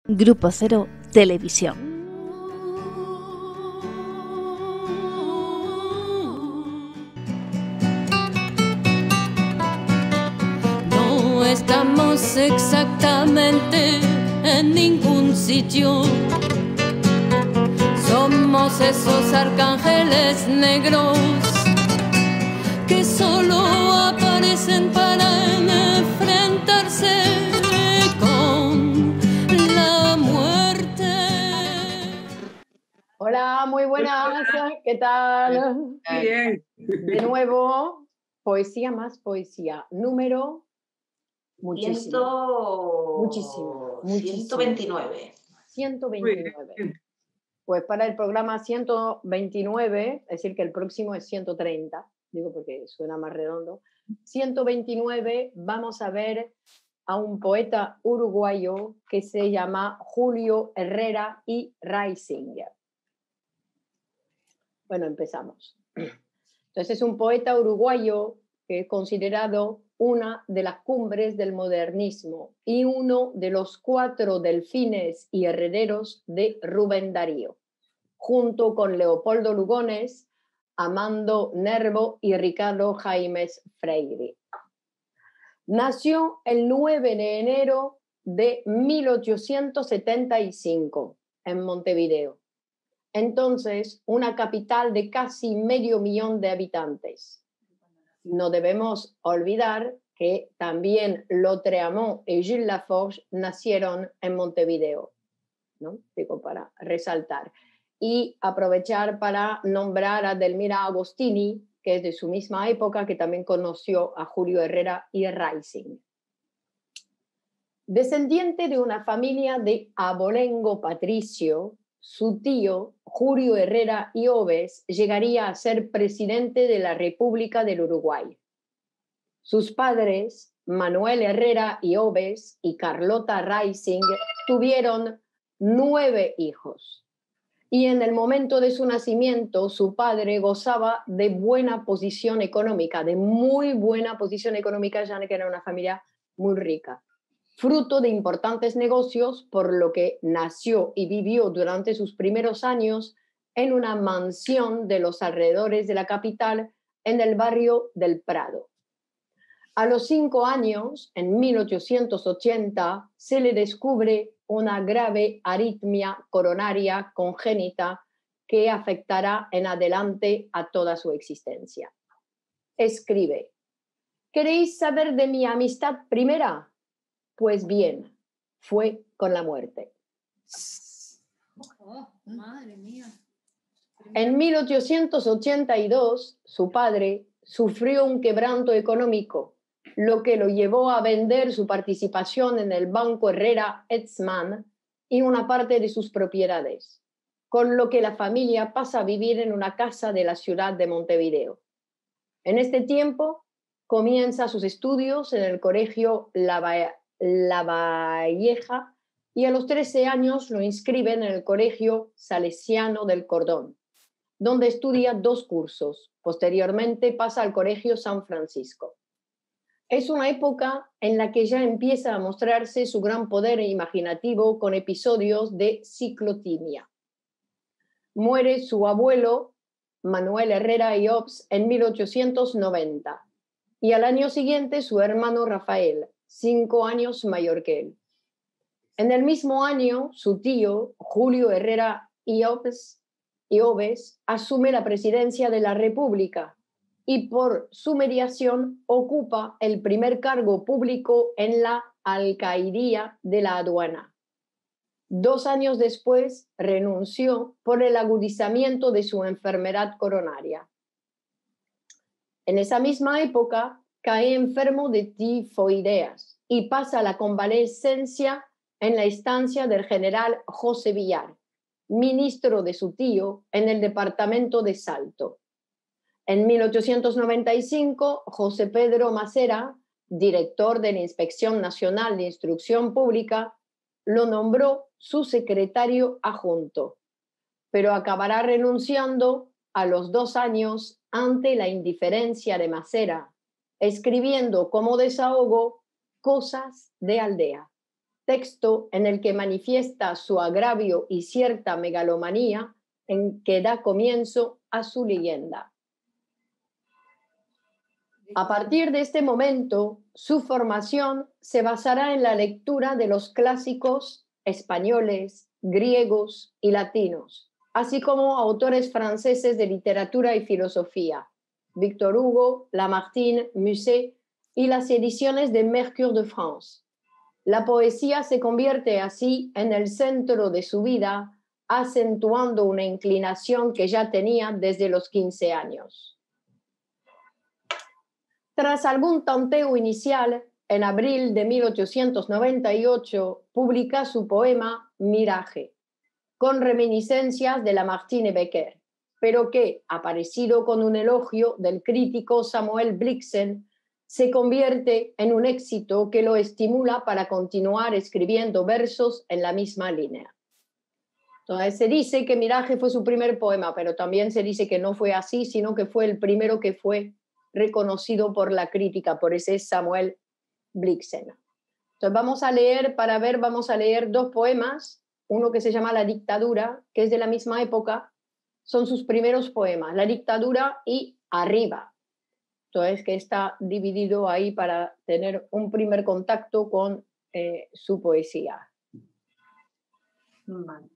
Grupo Cero Televisión. No estamos exactamente en ningún sitio. Somos esos arcángeles negros que solo aparecen para enfrentarse con la muerte. Hola, muy buenas, ¿qué tal? Bien. De nuevo, poesía más poesía. Número muchísimo. 129. 129. Pues para el programa 129, es decir, que el próximo es 130, digo porque suena más redondo. 129, vamos a ver a un poeta uruguayo que se llama Julio Herrera y Reisinger. Bueno, empezamos. Entonces es un poeta uruguayo que es considerado una de las cumbres del modernismo y uno de los 4 delfines y herederos de Rubén Darío, junto con Leopoldo Lugones, Amando Nervo y Ricardo Jaimes Freire. Nació el 9 de enero de 1875 en Montevideo. Entonces, una capital de casi 500.000 de habitantes. No debemos olvidar que también Lautréamont y Gilles Laforge nacieron en Montevideo, ¿no? Digo, para resaltar. Y aprovechar para nombrar a Delmira Agostini, que es de su misma época, que también conoció a Julio Herrera y Reisinger. Descendiente de una familia de abolengo patricio, su tío, Julio Herrera y Oves, llegaría a ser presidente de la República del Uruguay. Sus padres, Manuel Herrera y Oves y Carlota Reisinger, tuvieron 9 hijos. Y en el momento de su nacimiento, su padre gozaba de buena posición económica, de muy buena posición económica, ya que era una familia muy rica, fruto de importantes negocios, por lo que nació y vivió durante sus primeros años en una mansión de los alrededores de la capital, en el barrio del Prado. A los 5 años, en 1880, se le descubre una grave arritmia coronaria congénita que afectará en adelante a toda su existencia. Escribe: ¿queréis saber de mi amistad primera? Pues bien, fue con la muerte. Oh, madre mía. En 1882, su padre sufrió un quebranto económico, lo que lo llevó a vender su participación en el Banco Herrera Etzman y una parte de sus propiedades, con lo que la familia pasa a vivir en una casa de la ciudad de Montevideo. En este tiempo comienza sus estudios en el colegio La Valleja y a los 13 años lo inscriben en el colegio Salesiano del Cordón, donde estudia 2 cursos. Posteriormente pasa al colegio San Francisco. Es una época en la que ya empieza a mostrarse su gran poder imaginativo con episodios de ciclotimia. Muere su abuelo, Manuel Herrera y Ops, en 1890 y al año siguiente su hermano Rafael, 5 años mayor que él. En el mismo año, su tío, Julio Herrera y Oves, asume la presidencia de la República y por su mediación ocupa el primer cargo público en la alcaidía de la aduana. 2 años después renunció por el agudizamiento de su enfermedad coronaria. En esa misma época cae enfermo de tifoideas y pasa la convalescencia en la estancia del general José Villar, ministro de su tío en el departamento de Salto. En 1895, José Pedro Macera, director de la Inspección Nacional de Instrucción Pública, lo nombró su secretario adjunto, pero acabará renunciando a los 2 años ante la indiferencia de Macera, escribiendo como desahogo Cosas de aldea, texto en el que manifiesta su agravio y cierta megalomanía en que da comienzo a su leyenda. A partir de este momento, su formación se basará en la lectura de los clásicos españoles, griegos y latinos, así como autores franceses de literatura y filosofía, Victor Hugo, Lamartine, Musset y las ediciones de Mercure de France. La poesía se convierte así en el centro de su vida, acentuando una inclinación que ya tenía desde los 15 años. Tras algún tanteo inicial, en abril de 1898 publica su poema Mirage, con reminiscencias de Lamartine y Becker, pero que, aparecido con un elogio del crítico Samuel Blixen, se convierte en un éxito que lo estimula para continuar escribiendo versos en la misma línea. Entonces se dice que Mirage fue su primer poema, pero también se dice que no fue así, sino que fue el primero que fue reconocido por la crítica, por ese Samuel Blixen. Entonces vamos a leer dos poemas, uno que se llama La dictadura, que es de la misma época, son sus primeros poemas, La dictadura y Arriba. Entonces que está dividido ahí para tener un primer contacto con su poesía. Vale.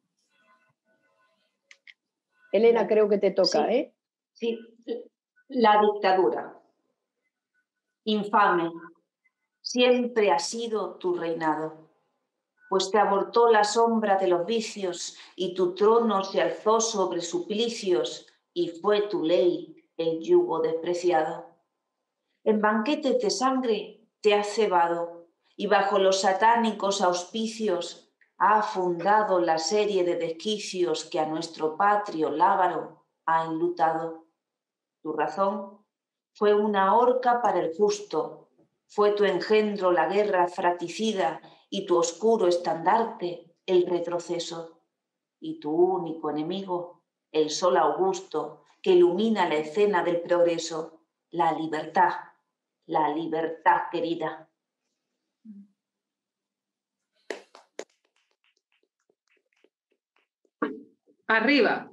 Elena, creo que te toca, sí, ¿eh? Sí, la dictadura. Infame, siempre ha sido tu reinado, pues te abortó la sombra de los vicios y tu trono se alzó sobre suplicios y fue tu ley el yugo despreciado. En banquetes de sangre te has cebado y bajo los satánicos auspicios ha fundado la serie de desquicios que a nuestro patrio lábaro ha enlutado. Tu razón fue una horca para el justo, fue tu engendro la guerra fratricida y tu oscuro estandarte el retroceso. Y tu único enemigo, el sol augusto que ilumina la escena del progreso, la libertad querida. Arriba.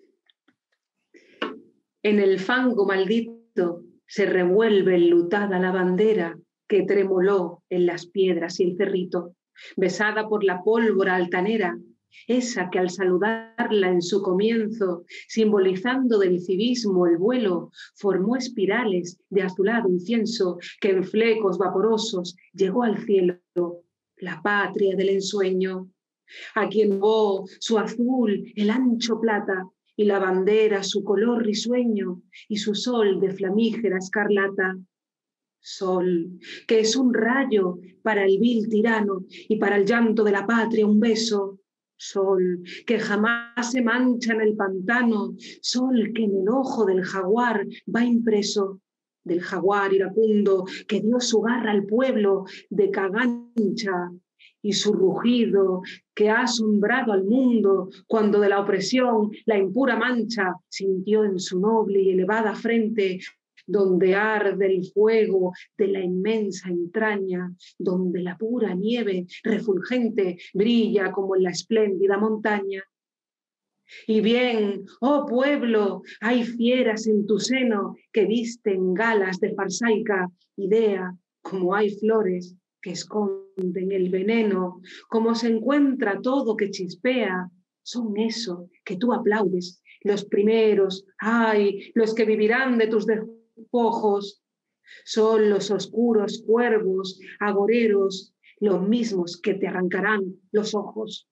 En el fango maldito se revuelve enlutada la bandera que tremoló en las piedras y el cerrito, besada por la pólvora altanera, esa que al saludarla en su comienzo, simbolizando del civismo el vuelo, formó espirales de azulado incienso que en flecos vaporosos llegó al cielo, la patria del ensueño, a quien robó su azul el ancho plata y la bandera su color risueño y su sol de flamígera escarlata. Sol, que es un rayo para el vil tirano y para el llanto de la patria un beso. Sol, que jamás se mancha en el pantano, sol que en el ojo del jaguar va impreso, del jaguar iracundo que dio su garra al pueblo de Cagancha y su rugido que ha asombrado al mundo cuando de la opresión la impura mancha sintió en su noble y elevada frente, donde arde el fuego de la inmensa entraña, donde la pura nieve refulgente brilla como en la espléndida montaña. Y bien, oh pueblo, hay fieras en tu seno que visten galas de farsaica idea, como hay flores que esconden el veneno, como se encuentra todo que chispea, son eso que tú aplaudes, los primeros, ay, los que vivirán de tus despojos, son los oscuros cuervos, agoreros, los mismos que te arrancarán los ojos.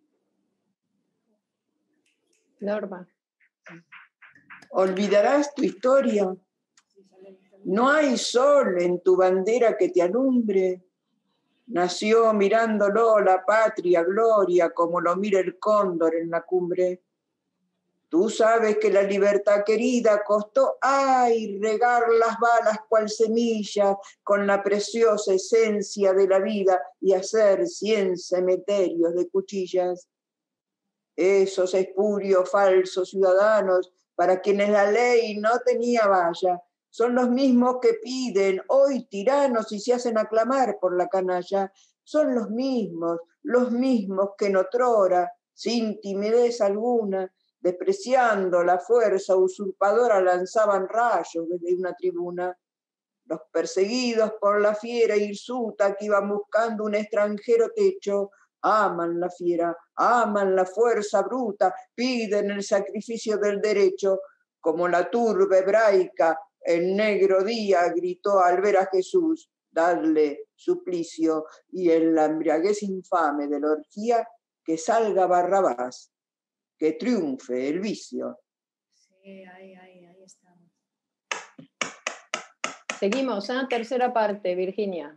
Norma. Olvidarás tu historia. No hay sol en tu bandera que te alumbre. Nació mirándolo la patria gloria como lo mira el cóndor en la cumbre. Tú sabes que la libertad querida costó, ay, regar las balas cual semillas con la preciosa esencia de la vida y hacer 100 cementerios de cuchillas. Esos espurios falsos ciudadanos para quienes la ley no tenía valla, son los mismos que piden hoy tiranos y se hacen aclamar por la canalla. son los mismos que en otrora, sin timidez alguna, despreciando la fuerza usurpadora, lanzaban rayos desde una tribuna. Los perseguidos por la fiera hirsuta que iban buscando un extranjero techo, aman la fiera, aman la fuerza bruta, piden el sacrificio del derecho. Como la turba hebraica, el negro día gritó al ver a Jesús, darle suplicio, y en la embriaguez infame de la orgía, que salga Barrabás, que triunfe el vicio. Sí, ahí estamos. Seguimos, tercera parte, Virginia.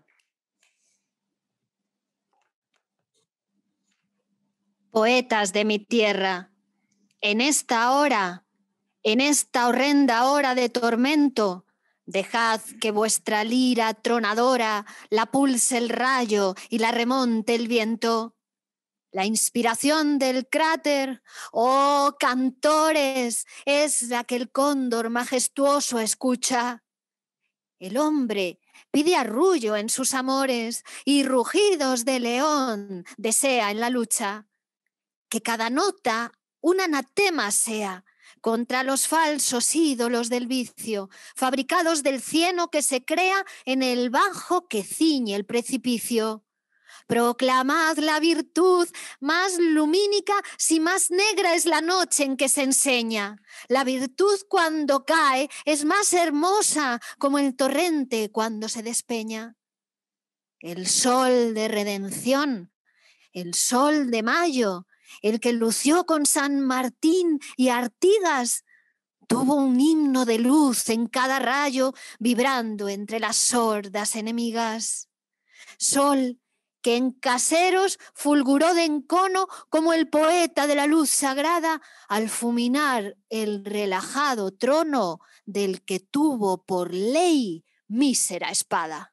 Poetas de mi tierra, en esta hora, en esta horrenda hora de tormento, dejad que vuestra lira tronadora la pulse el rayo y la remonte el viento. La inspiración del cráter, oh cantores, es la que el cóndor majestuoso escucha. El hombre pide arrullo en sus amores y rugidos de león desea en la lucha. Que cada nota un anatema sea contra los falsos ídolos del vicio, fabricados del cieno que se crea en el bajo que ciñe el precipicio. Proclamad la virtud más lumínica si más negra es la noche en que se enseña. La virtud cuando cae es más hermosa como el torrente cuando se despeña. El sol de redención, el sol de mayo, el que lució con San Martín y Artigas, tuvo un himno de luz en cada rayo vibrando entre las sordas enemigas. Sol que en Caseros fulguró de encono como el poeta de la luz sagrada al fulminar el relajado trono del que tuvo por ley mísera espada.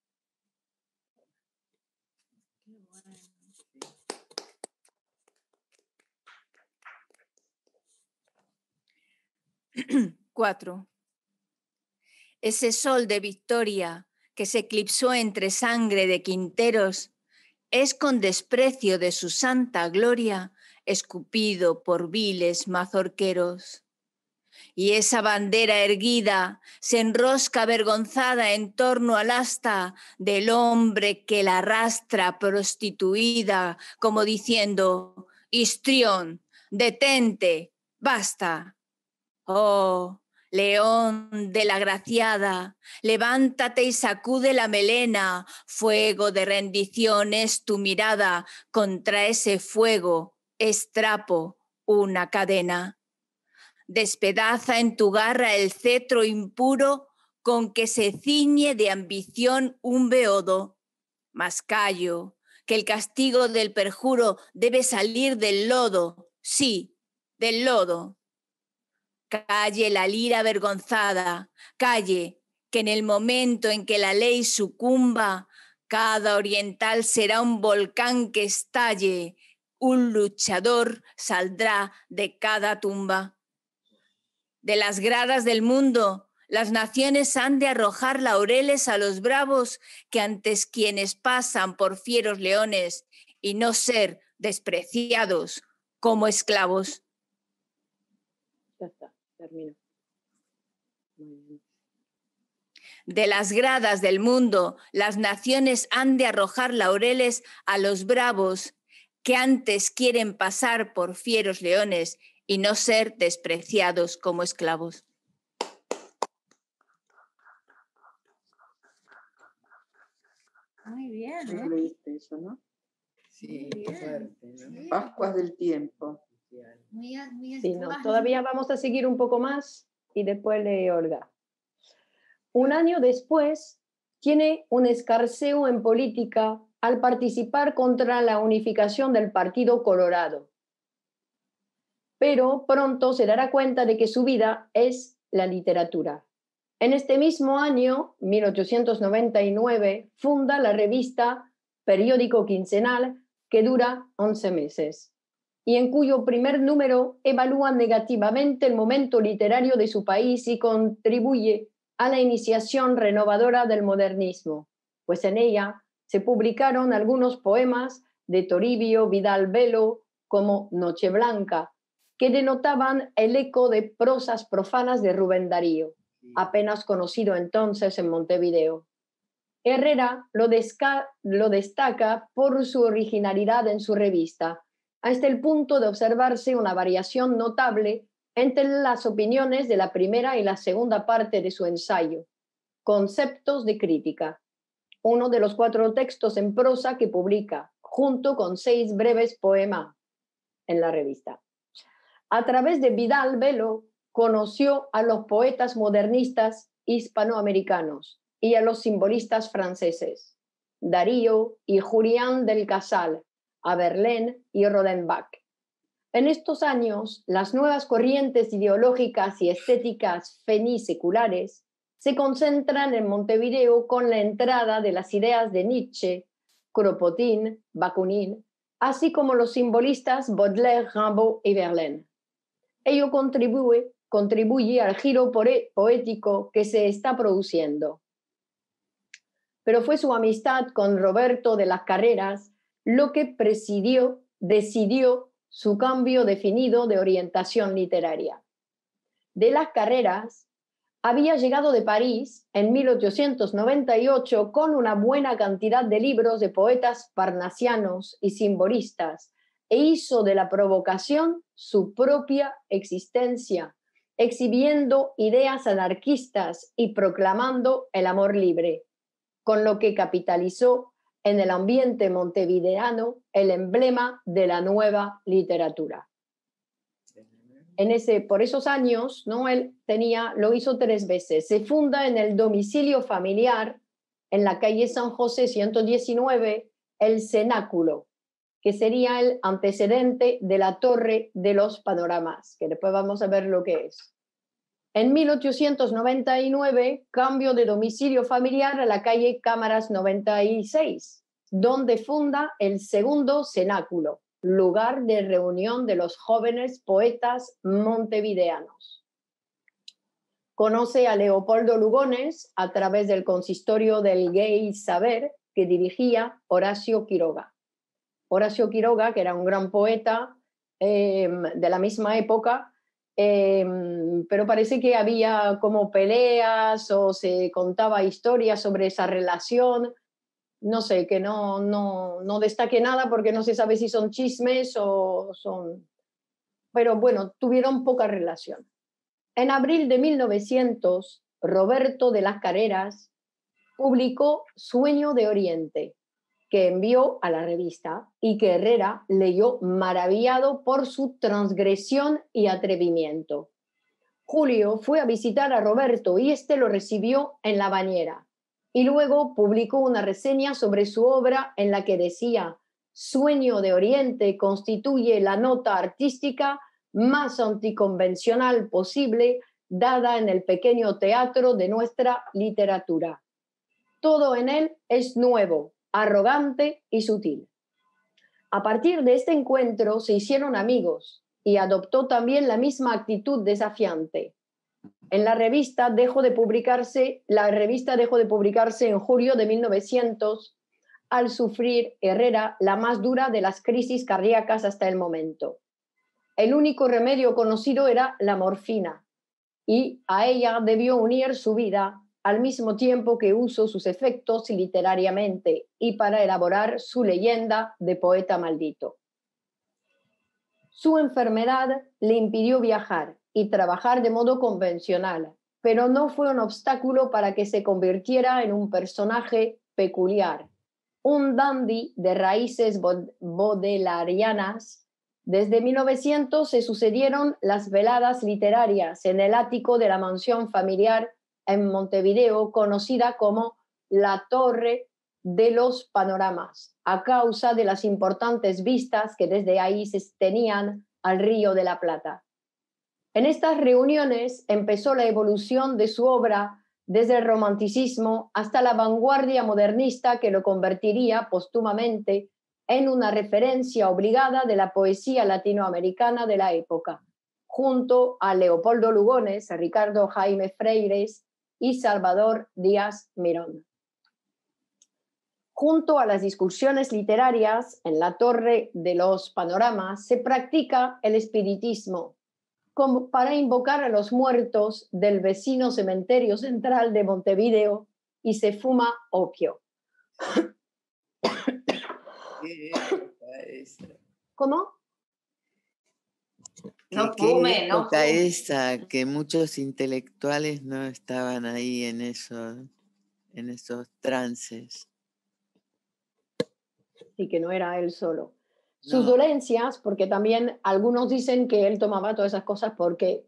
Cuatro. Ese sol de victoria que se eclipsó entre sangre de quinteros es con desprecio de su santa gloria escupido por viles mazorqueros. Y esa bandera erguida se enrosca avergonzada en torno al asta del hombre que la arrastra prostituida, como diciendo: histrión, detente, basta. Oh, león de la graciada, levántate y sacude la melena, fuego de rendición es tu mirada, contra ese fuego es trapo una cadena. Despedaza en tu garra el cetro impuro con que se ciñe de ambición un beodo. Mas callo, que el castigo del perjuro debe salir del lodo, sí, del lodo. Calle la lira avergonzada, calle, que en el momento en que la ley sucumba, cada oriental será un volcán que estalle, un luchador saldrá de cada tumba. De las gradas del mundo, las naciones han de arrojar laureles a los bravos que antes quienes pasan por fieros leones y no ser despreciados como esclavos. Ya está, termino. Muy bien. De las gradas del mundo, las naciones han de arrojar laureles a los bravos que antes quieren pasar por fieros leones y no ser despreciados como esclavos. Muy bien, ¿No leíste eso, no? Sí, Muy bien. fuerte, ¿no? Sí. Pascuas del tiempo. Muy Sí, no, todavía vamos a seguir un poco más y después lee Olga. Un año después, tiene un escarceo en política al participar contra la unificación del Partido Colorado. Pero pronto se dará cuenta de que su vida es la literatura. En este mismo año, 1899, funda la revista Periódico Quincenal, que dura 11 meses, y en cuyo primer número evalúa negativamente el momento literario de su país y contribuye a la iniciación renovadora del modernismo, pues en ella se publicaron algunos poemas de Toribio Vidal Velo como Noche Blanca, que denotaban el eco de prosas profanas de Rubén Darío, apenas conocido entonces en Montevideo. Herrera lo destaca por su originalidad en su revista, hasta el punto de observarse una variación notable entre las opiniones de la primera y la segunda parte de su ensayo, Conceptos de Crítica, uno de los 4 textos en prosa que publica, junto con 6 breves poemas en la revista. A través de Vidal Velo conoció a los poetas modernistas hispanoamericanos y a los simbolistas franceses, Darío y Julián del Casal, a Verlaine y Rodenbach. En estos años, las nuevas corrientes ideológicas y estéticas feniseculares se concentran en Montevideo con la entrada de las ideas de Nietzsche, Kropotkin, Bakunin, así como los simbolistas Baudelaire, Rimbaud y Verlaine. Ello contribuye al giro poético que se está produciendo. Pero fue su amistad con Roberto de las Carreras lo que decidió su cambio definido de orientación literaria. De las Carreras había llegado de París en 1898 con una buena cantidad de libros de poetas parnasianos y simbolistas e hizo de la provocación su propia existencia, exhibiendo ideas anarquistas y proclamando el amor libre, con lo que capitalizó en el ambiente montevideano el emblema de la nueva literatura. Por esos años, ¿no? Él lo hizo 3 veces. Se funda en el domicilio familiar, en la calle San José 119, el Cenáculo, que sería el antecedente de la Torre de los Panoramas, que después vamos a ver lo que es. En 1899, cambio de domicilio familiar a la calle Cámaras 96, donde funda el segundo Cenáculo, lugar de reunión de los jóvenes poetas montevideanos. Conoce a Leopoldo Lugones a través del consistorio del Gay Saber que dirigía Horacio Quiroga. Horacio Quiroga, que era un gran poeta de la misma época, pero parece que había como peleas o se contaba historias sobre esa relación. No sé, que no destaque nada porque no se sabe si son chismes o son... Pero bueno, tuvieron poca relación. En abril de 1900, Roberto de las Carreras publicó Sueño de Oriente, que envió a la revista y que Herrera leyó maravillado por su transgresión y atrevimiento. Julio fue a visitar a Roberto y este lo recibió en La Bañera y luego publicó una reseña sobre su obra en la que decía: Sueño de Oriente constituye la nota artística más anticonvencional posible dada en el pequeño teatro de nuestra literatura. Todo en él es nuevo, arrogante y sutil. A partir de este encuentro se hicieron amigos y adoptó también la misma actitud desafiante. En la revista dejó de publicarse en julio de 1900 al sufrir Herrera la más dura de las crisis cardíacas hasta el momento. El único remedio conocido era la morfina y a ella debió unir su vida al mismo tiempo que usó sus efectos literariamente y para elaborar su leyenda de poeta maldito. Su enfermedad le impidió viajar y trabajar de modo convencional, pero no fue un obstáculo para que se convirtiera en un personaje peculiar, un dandy de raíces bodelarianas. Desde 1900 se sucedieron las veladas literarias en el ático de la mansión familiar en Montevideo, conocida como la Torre de los Panoramas, a causa de las importantes vistas que desde ahí se tenían al Río de la Plata. En estas reuniones empezó la evolución de su obra desde el romanticismo hasta la vanguardia modernista que lo convertiría póstumamente en una referencia obligada de la poesía latinoamericana de la época, junto a Leopoldo Lugones, a Ricardo Jaime Freires y Salvador Díaz Mirón. Junto a las discusiones literarias en la Torre de los Panoramas se practica el espiritismo, como para invocar a los muertos del vecino cementerio central de Montevideo, y se fuma opio. ¿Cómo? No ¿Qué fume, no época fume. esa que muchos intelectuales no estaban ahí en esos trances? Y que no era él solo. Sus No. dolencias, porque también algunos dicen que él tomaba todas esas cosas porque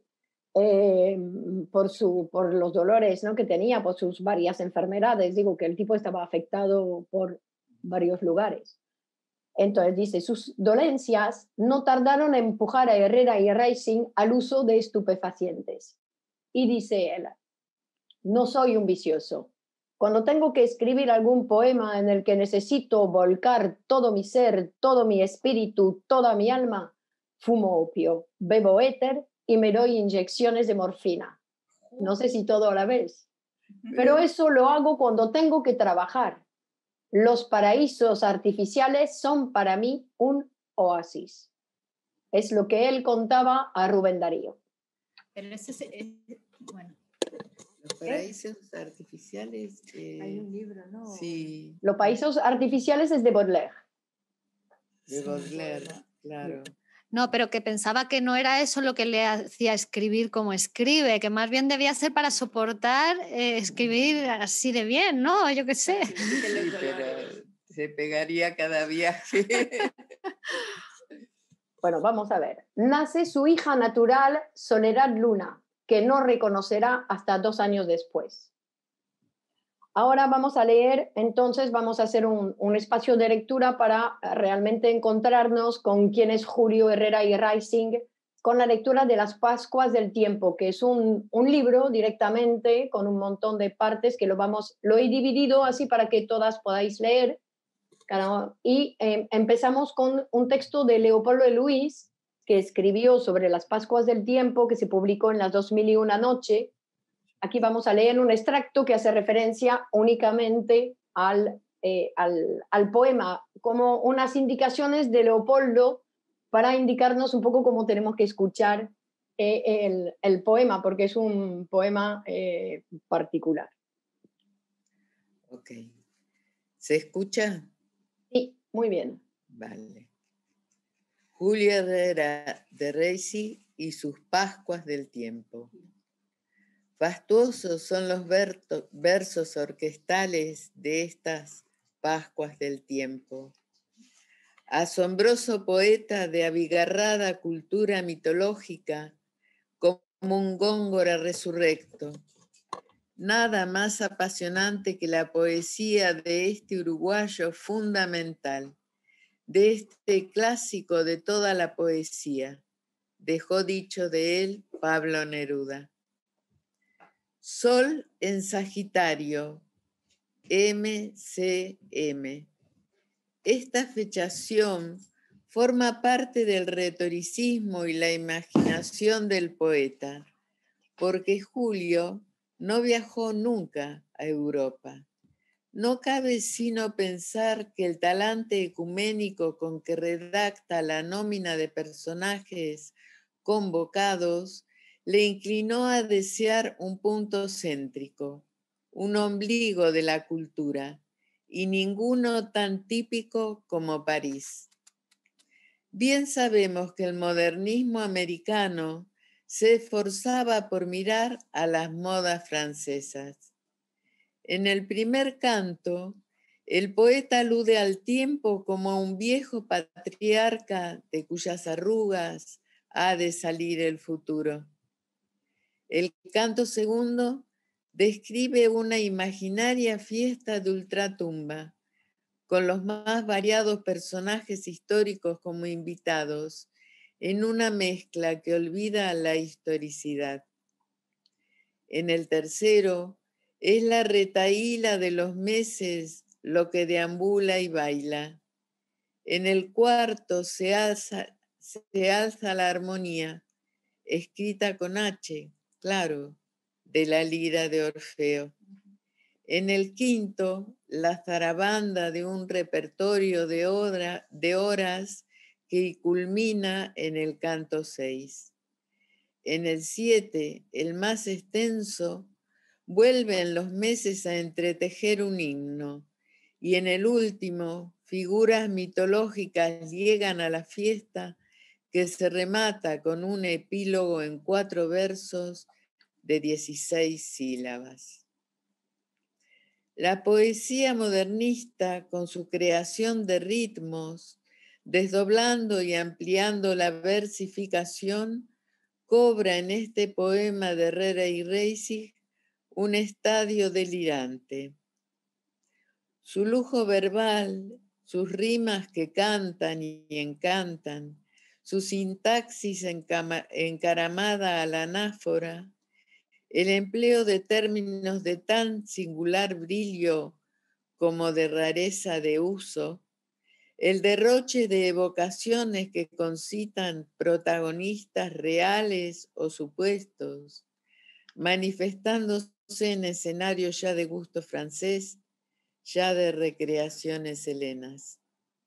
por los dolores, ¿no?, que tenía, por sus varias enfermedades. Digo que el tipo estaba afectado por varios lugares. Entonces dice, sus dolencias no tardaron en empujar a Herrera y Reising al uso de estupefacientes. Y dice él, no soy un vicioso. Cuando tengo que escribir algún poema en el que necesito volcar todo mi ser, todo mi espíritu, toda mi alma, fumo opio, bebo éter y me doy inyecciones de morfina. No sé si todo a la vez, pero eso lo hago cuando tengo que trabajar. Los paraísos artificiales son para mí un oasis. Es lo que él contaba a Rubén Darío. Pero ese bueno. Los paraísos artificiales. Hay un libro, ¿no? Sí. Los paraísos artificiales es de Baudelaire. De Baudelaire, claro. No, pero que pensaba que no era eso lo que le hacía escribir como escribe, que más bien debía ser para soportar escribir así de bien, ¿no? Yo qué sé. Sí, pero se pegaría cada viaje. Bueno, vamos a ver. Nace su hija natural, Soledad Luna, que no reconocerá hasta 2 años después. Ahora vamos a leer, entonces vamos a hacer un espacio de lectura para realmente encontrarnos con quién es Julio Herrera y Reising, con la lectura de las Pascuas del Tiempo, que es un libro directamente con un montón de partes que lo he dividido así para que todas podáis leer. Y empezamos con un texto de Leopoldo de Luis, que escribió sobre las Pascuas del Tiempo, que se publicó en las 2001 noche. Aquí vamos a leer un extracto que hace referencia únicamente al poema, como unas indicaciones de Leopoldo para indicarnos un poco cómo tenemos que escuchar el poema, porque es un poema particular. Ok. ¿Se escucha? Sí, muy bien. Vale. Julio Herrera de Reising y sus Pascuas del Tiempo. Fastuosos son los versos orquestales de estas Pascuas del Tiempo. Asombroso poeta de abigarrada cultura mitológica, como un góngora resurrecto. Nada más apasionante que la poesía de este uruguayo fundamental, de este clásico de toda la poesía, dejó dicho de él Pablo Neruda. Sol en Sagitario, MCM. Esta fechación forma parte del retoricismo y la imaginación del poeta, porque Julio no viajó nunca a Europa. No cabe sino pensar que el talante ecuménico con que redacta la nómina de personajes convocados le inclinó a desear un punto céntrico, un ombligo de la cultura, y ninguno tan típico como París. Bien sabemos que el modernismo americano se esforzaba por mirar a las modas francesas. En el primer canto, el poeta alude al tiempo como a un viejo patriarca de cuyas arrugas ha de salir el futuro. El canto segundo describe una imaginaria fiesta de ultratumba, con los más variados personajes históricos como invitados, en una mezcla que olvida la historicidad. En el tercero, es la retahíla de los meses lo que deambula y baila. En el cuarto se alza la armonía, escrita con H, claro, de la lira de Orfeo. En el quinto, la zarabanda de un repertorio de horas que culmina en el canto 6. En el 7, el más extenso, vuelven los meses a entretejer un himno. Y en el último, figuras mitológicas llegan a la fiesta que se remata con un epílogo en 4 versos de 16 sílabas. La poesía modernista, con su creación de ritmos, desdoblando y ampliando la versificación, cobra en este poema de Herrera y Reisig un estadio delirante. Su lujo verbal, sus rimas que cantan y encantan, su sintaxis encaramada a la anáfora, el empleo de términos de tan singular brillo como de rareza de uso, el derroche de evocaciones que concitan protagonistas reales o supuestos, manifestándose en escenarios ya de gusto francés, ya de recreaciones helenas.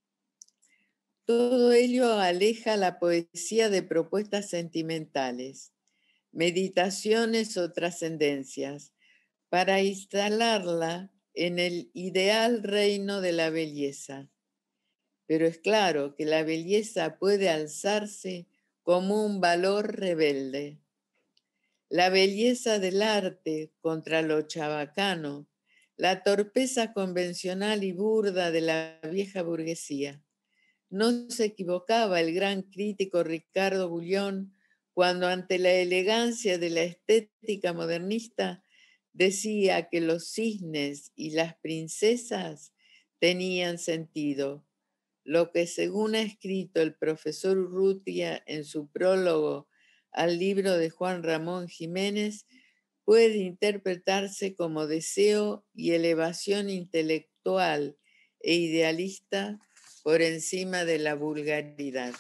Todo ello aleja la poesía de propuestas sentimentales, meditaciones o trascendencias, para instalarla en el ideal reino de la belleza. Pero es claro que la belleza puede alzarse como un valor rebelde. La belleza del arte contra lo chabacano, la torpeza convencional y burda de la vieja burguesía. No se equivocaba el gran crítico Ricardo Bullón cuando ante la elegancia de la estética modernista decía que los cisnes y las princesas tenían sentido, lo que según ha escrito el profesor Urrutia en su prólogo al libro de Juan Ramón Jiménez, puede interpretarse como deseo y elevación intelectual e idealista por encima de la vulgaridad.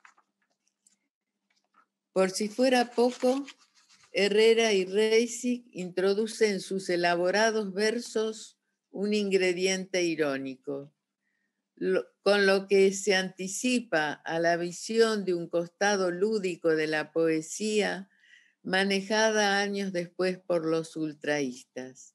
Por si fuera poco, Herrera y Reisig introducen en sus elaborados versos un ingrediente irónico, con lo que se anticipa a la visión de un costado lúdico de la poesía manejada años después por los ultraístas.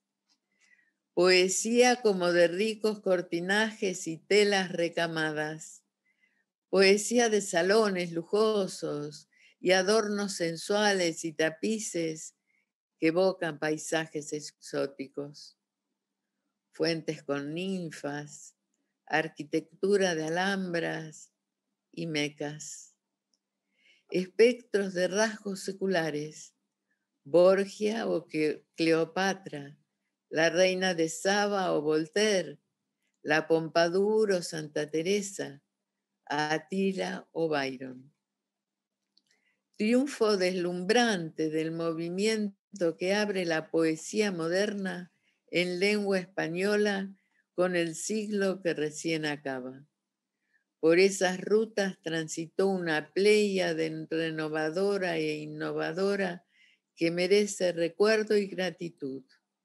Poesía como de ricos cortinajes y telas recamadas, poesía de salones lujosos y adornos sensuales y tapices que evocan paisajes exóticos, fuentes con ninfas, arquitectura de alhambras y mecas, espectros de rasgos seculares, Borgia o Cleopatra, la reina de Saba o Voltaire, la Pompadour o Santa Teresa, Atila o Byron. Triunfo deslumbrante del movimiento que abre la poesía moderna en lengua española con el siglo que recién acaba. Por esas rutas transitó una pléyade renovadora e innovadora que merece recuerdo y gratitud.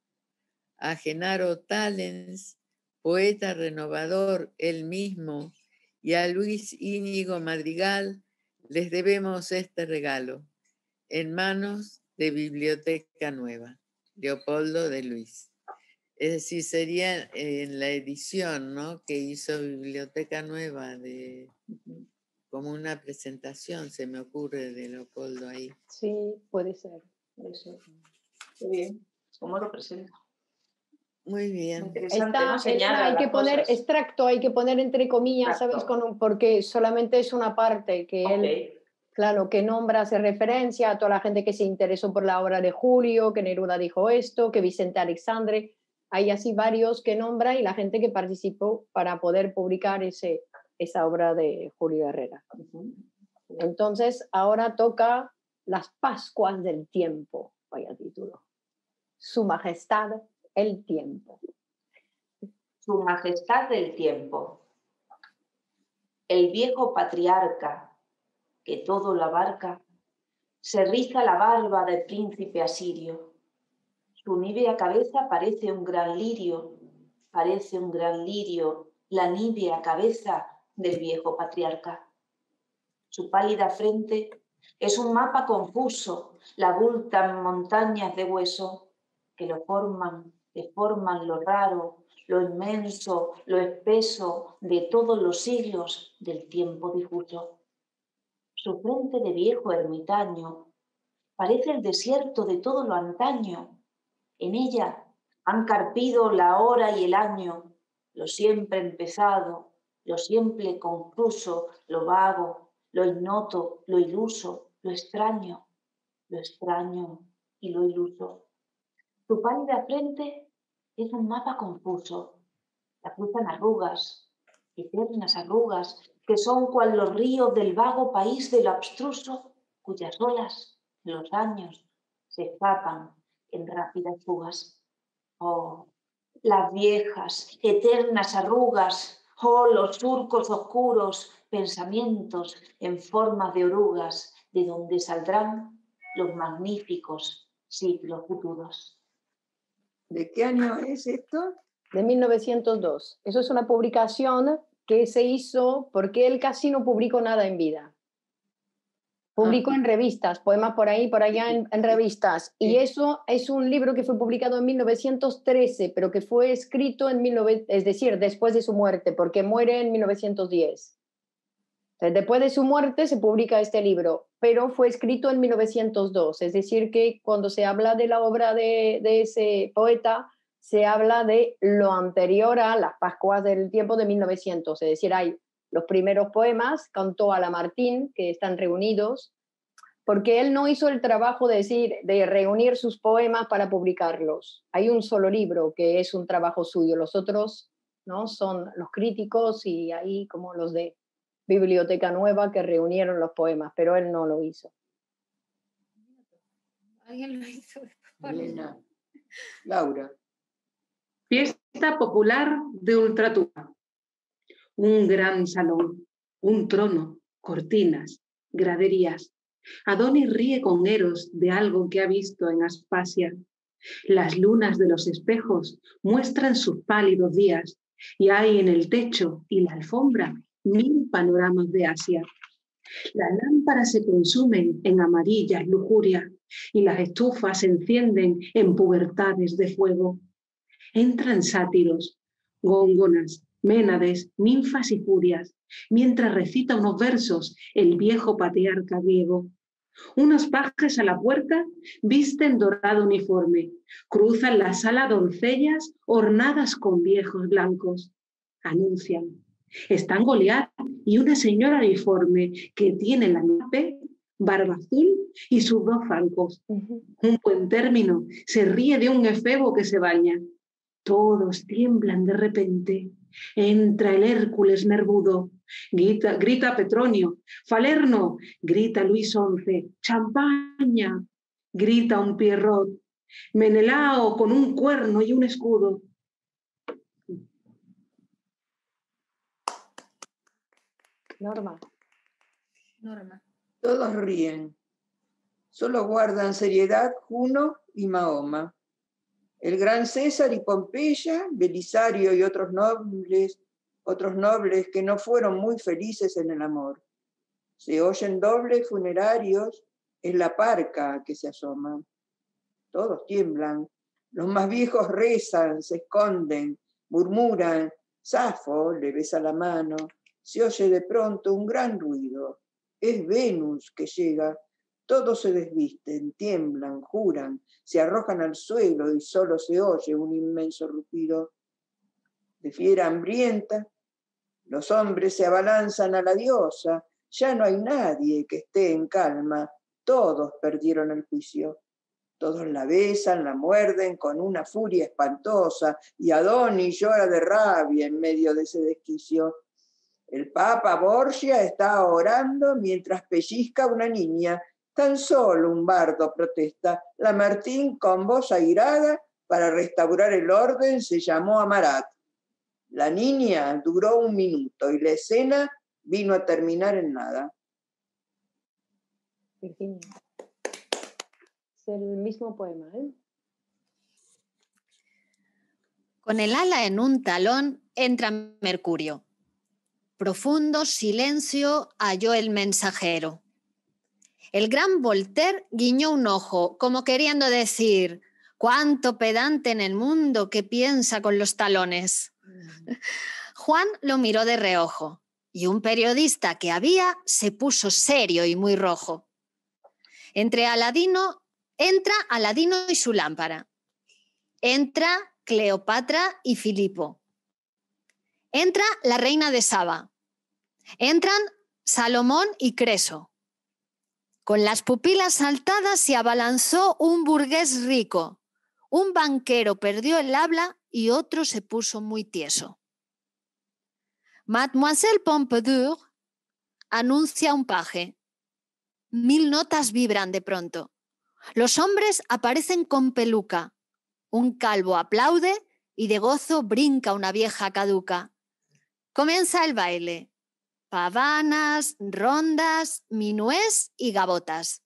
A Genaro Tallens, poeta renovador él mismo, y a Luis Íñigo Madrigal les debemos este regalo, en manos de Biblioteca Nueva, Leopoldo de Luis. Es decir, sería en la edición, ¿no?, que hizo Biblioteca Nueva, como una presentación, se me ocurre, de Leopoldo ahí. Sí, puede ser. Muy bien. ¿Cómo lo presenta? Muy bien. Interesante, ¿no? Señala hay que las poner cosas. extracto, hay que poner entre comillas, ¿sabes? Porque solamente es una parte que él, claro, que nombra, hace referencia a toda la gente que se interesó por la obra de Julio, que Neruda dijo esto, que Vicente Alexandre. Hay así varios que nombra y la gente que participó para poder publicar esa obra de Julio Herrera. Entonces, ahora toca Las Pascuas del Tiempo, vaya título. Su Majestad el Tiempo. Su Majestad del Tiempo. El viejo patriarca, que todo lo abarca, se riza la barba de príncipe asirio. Su nívea cabeza parece un gran lirio, la nívea cabeza del viejo patriarca. Su pálida frente es un mapa confuso, la abultan montañas de hueso que deforman lo raro, lo inmenso, lo espeso de todos los siglos del tiempo difuso. Su frente de viejo ermitaño parece el desierto de todo lo antaño. En ella han carpido la hora y el año, lo siempre empezado, lo siempre concluso, lo vago, lo ignoto, lo iluso, lo extraño y lo iluso. Tu pálida frente es un mapa confuso, la cruzan arrugas, eternas arrugas, que son cual los ríos del vago país de lo abstruso, cuyas olas, los años, se escapan en rápidas fugas. Oh, las viejas, eternas arrugas, oh, los surcos oscuros, pensamientos en formas de orugas, de donde saldrán los magníficos siglos futuros. ¿De qué año es esto? De 1902. Eso es una publicación que se hizo porque él casi no publicó nada en vida. Publicó en revistas, poemas por ahí, por allá en revistas. Y eso es un libro que fue publicado en 1913, pero que fue escrito es decir, después de su muerte, porque muere en 1910. Entonces, después de su muerte se publica este libro, pero fue escrito en 1902. Es decir, que cuando se habla de la obra de ese poeta, se habla de lo anterior a las Pascuas del tiempo de 1900. Es decir, hay los primeros poemas, cantó a Lamartine, que están reunidos, porque él no hizo el trabajo de reunir sus poemas para publicarlos. Hay un solo libro que es un trabajo suyo, los otros, ¿no?, son los críticos y ahí como los de Biblioteca Nueva que reunieron los poemas, pero él no lo hizo. ¿Alguien lo hizo? Elena. Laura. Fiesta popular de Ultratumba. Un gran salón, un trono, cortinas, graderías. Adonis ríe con Eros de algo que ha visto en Aspasia. Las lunas de los espejos muestran sus pálidos días y hay en el techo y la alfombra 1000 panoramas de Asia. Las lámparas se consumen en amarillas lujuria y las estufas se encienden en pubertades de fuego. Entran sátiros, góngonas, ménades, ninfas y furias, mientras recita unos versos el viejo patriarca griego. Unos pajes a la puerta visten dorado uniforme, cruzan la sala doncellas ornadas con viejos blancos. Anuncian. Están Goliat y una señora uniforme que tiene la nape, barba azul y sus 2 francos. Un buen término se ríe de un efebo que se baña. Todos tiemblan de repente. Entra el Hércules nervudo. Grita Petronio. Falerno. Grita Luis XI. Champaña. Grita un Pierrot. Menelao con un cuerno y un escudo. Norma. Todos ríen. Solo guardan seriedad Juno y Mahoma. El gran César y Pompeya, Belisario y otros nobles que no fueron muy felices en el amor. Se oyen dobles funerarios, es la parca que se asoma. Todos tiemblan, los más viejos rezan, se esconden, murmuran, Safo le besa la mano, se oye de pronto un gran ruido. Es Venus que llega. Todos se desvisten, tiemblan, juran, se arrojan al suelo y solo se oye un inmenso rugido. De fiera hambrienta, los hombres se abalanzan a la diosa, ya no hay nadie que esté en calma, todos perdieron el juicio. Todos la besan, la muerden con una furia espantosa y Adonis llora de rabia en medio de ese desquicio. El Papa Borgia está orando mientras pellizca una niña. Tan solo un bardo protesta. Lamartine, con voz airada, para restaurar el orden, se llamó a Marat. La niña duró 1 minuto y la escena vino a terminar en nada. Virginia. Es el mismo poema, ¿eh? Con el ala en un talón entra Mercurio. Profundo silencio halló el mensajero. El gran Voltaire guiñó un ojo, como queriendo decir: «¡Cuánto pedante en el mundo que piensa con los talones!». Juan lo miró de reojo y un periodista que había se puso serio y muy rojo. Entra Aladino y su lámpara. Entra Cleopatra y Filipo. Entra la reina de Saba. Entran Salomón y Creso. Con las pupilas saltadas se abalanzó un burgués rico. Un banquero perdió el habla y otro se puso muy tieso. Mademoiselle Pompadour anuncia un paje. 1000 notas vibran de pronto. Los hombres aparecen con peluca. Un calvo aplaude y de gozo brinca una vieja caduca. Comienza el baile. Pavanas, rondas, minués y gabotas.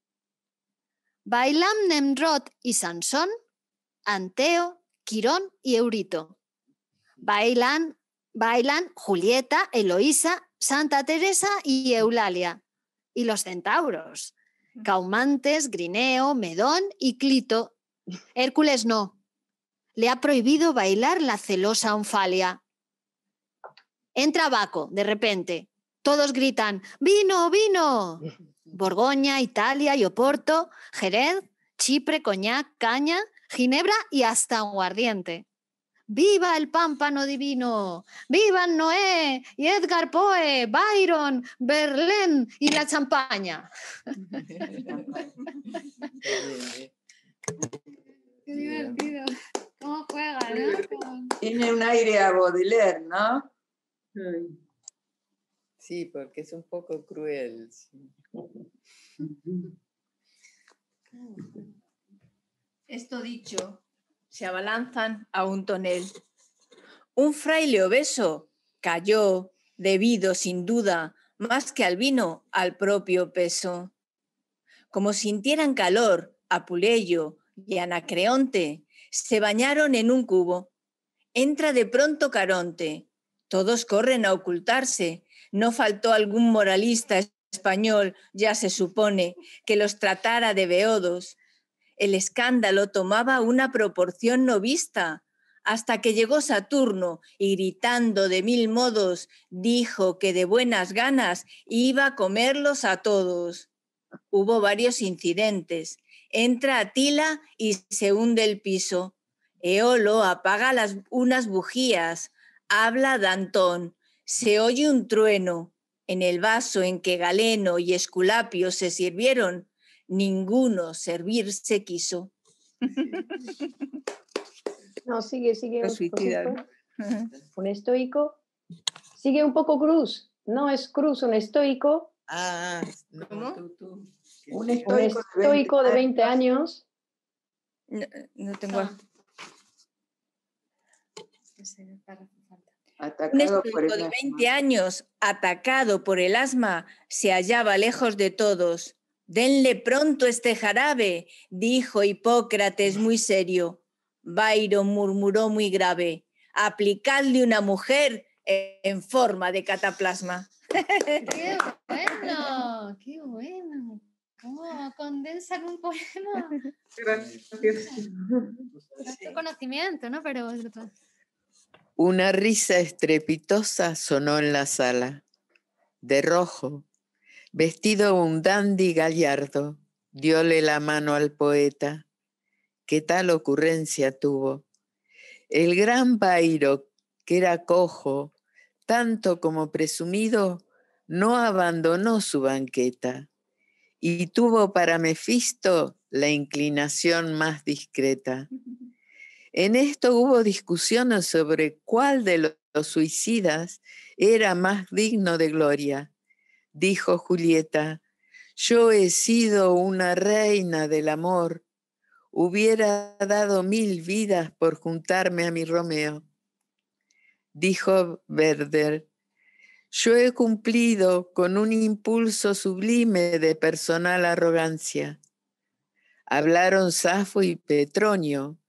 Bailan Nemrod y Sansón, Anteo, Quirón y Eurito. Bailan Julieta, Eloísa, Santa Teresa y Eulalia. Y los centauros, Caumantes, Grineo, Medón y Clito. Hércules no. Le ha prohibido bailar la celosa Onfalia. Entra Baco, de repente. Todos gritan: ¡vino, vino! Borgoña, Italia y Oporto, Jerez, Chipre, Coñac, Caña, Ginebra y hasta aguardiente. ¡Viva el pámpano divino! ¡Vivan Noé y Edgar Poe, Byron, Verlaine y la champaña! ¡Qué divertido! ¿Cómo juega, no? Tiene un aire a Baudelaire, ¿no? Sí, porque es un poco cruel. Sí. Esto dicho, se abalanzan a un tonel. Un fraile obeso cayó, debido sin duda, más que al vino, al propio peso. Como sintieran calor, Apuleyo y Anacreonte se bañaron en un cubo. Entra de pronto Caronte. Todos corren a ocultarse. No faltó algún moralista español, ya se supone, que los tratara de beodos. El escándalo tomaba una proporción no vista, hasta que llegó Saturno y gritando de 1000 modos, dijo que de buenas ganas iba a comerlos a todos. Hubo varios incidentes. Entra Atila y se hunde el piso. Eolo apaga unas bujías. Habla Dantón. Se oye un trueno. En el vaso en que Galeno y Esculapio se sirvieron, ninguno servirse quiso. No, sigue. Los suicidan. Un estoico. Sigue un poco Cruz. No es Cruz un estoico. Ah, no, ¿Cómo? tú. Un estoico de 20 años. No tengo... Un estoico de 20 años, atacado por el asma, se hallaba lejos de todos. «Denle pronto este jarabe», dijo Hipócrates muy serio. Byron murmuró muy grave: «Aplicadle una mujer en forma de cataplasma». ¡Qué bueno! ¡Qué bueno! ¿Cómo condensan un poema? Gracias. Tanto conocimiento, ¿no? Pero... Una risa estrepitosa sonó en la sala. De rojo, vestido un dandy gallardo, diole la mano al poeta. ¿Qué tal ocurrencia tuvo? El gran Bairo, que era cojo, tanto como presumido, no abandonó su banqueta y tuvo para Mefisto la inclinación más discreta. En esto hubo discusiones sobre cuál de los suicidas era más digno de gloria. Dijo Julieta: «Yo he sido una reina del amor, hubiera dado 1000 vidas por juntarme a mi Romeo». Dijo Werther: «Yo he cumplido con un impulso sublime de personal arrogancia». Hablaron Safo y Petronio,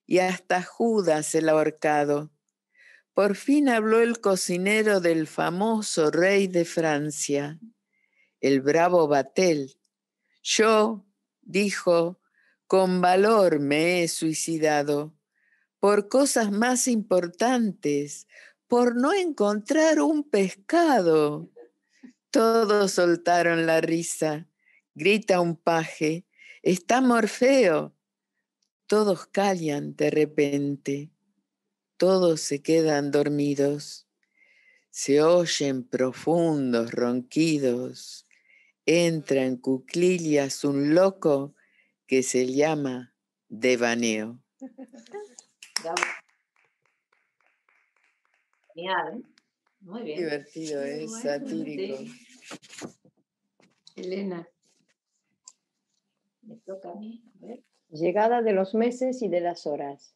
y hasta Judas el ahorcado. Por fin habló el cocinero del famoso rey de Francia, el bravo Vatel. Yo, dijo, con valor me he suicidado por cosas más importantes, por no encontrar un pescado. Todos soltaron la risa. Grita un paje, está Morfeo. Todos callan de repente. Todos se quedan dormidos. Se oyen profundos ronquidos. Entra en cuclillas un loco que se llama devaneo. Genial, ¿eh? Muy bien. Divertido, Muy es bueno, satírico. sí. Elena. Me toca a mí, a ver. Llegada de los meses y de las horas.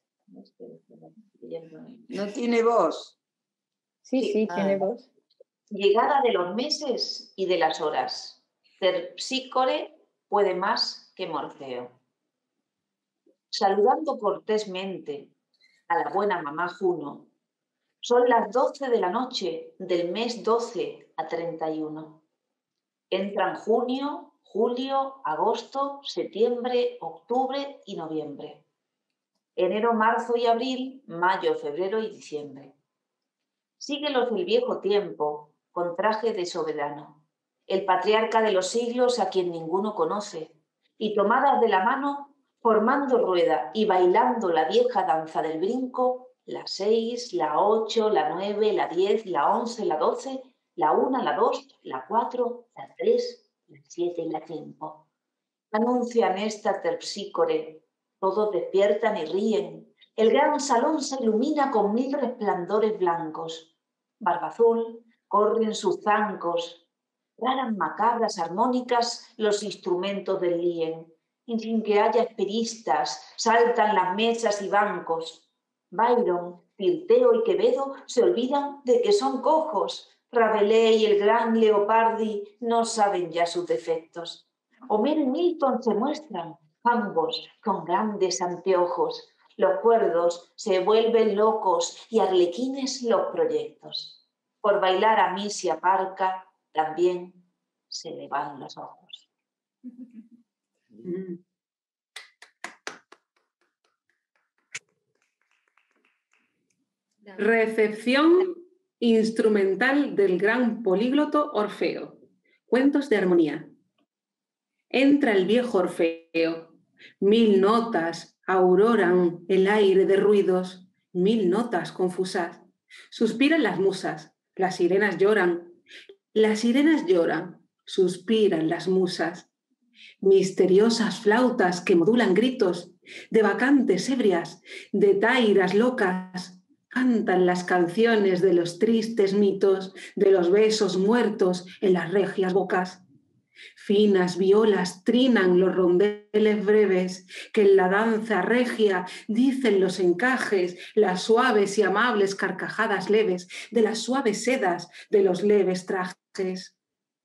No tiene voz. Sí, tiene voz. Llegada de los meses y de las horas. Terpsícore puede más que Morfeo. Saludando cortésmente a la buena mamá Juno, son las 12 de la noche del mes 12 a 31. Entran junio, julio, agosto, septiembre, octubre y noviembre. Enero, marzo y abril, mayo, febrero y diciembre. Síguelos el viejo tiempo con traje de soberano, el patriarca de los siglos a quien ninguno conoce, y tomadas de la mano, formando rueda y bailando la vieja danza del brinco, la 6, la 8, la 9, la 10, la 11, la 12, la 1, la 2, la 4, la 3, la 7 y la 5. Anuncian esta terpsícore, todos despiertan y ríen. El gran salón se ilumina con 1000 resplandores blancos. Barba Azul corre en sus zancos. Raras macabras armónicas los instrumentos del líen. Y sin que haya esperistas, saltan las mesas y bancos. Byron, Tirteo y Quevedo se olvidan de que son cojos. Rabelais y el gran Leopardi no saben ya sus defectos. Homero y Milton se muestran, ambos con grandes anteojos. Los cuerdos se vuelven locos y arlequines los proyectos. Por bailar a Misia Parca también se le van los ojos. Recepción instrumental del gran polígloto Orfeo. Cuentos de armonía. Entra el viejo Orfeo. 1000 notas auroran el aire de ruidos, 1000 notas confusas. Suspiran las musas, las sirenas lloran. Las sirenas lloran, suspiran las musas. Misteriosas flautas que modulan gritos, de bacantes ebrias, de tairas locas, cantan las canciones de los tristes mitos, de los besos muertos en las regias bocas. Finas violas trinan los rondeles breves que en la danza regia dicen los encajes, las suaves y amables carcajadas leves de las suaves sedas de los leves trajes.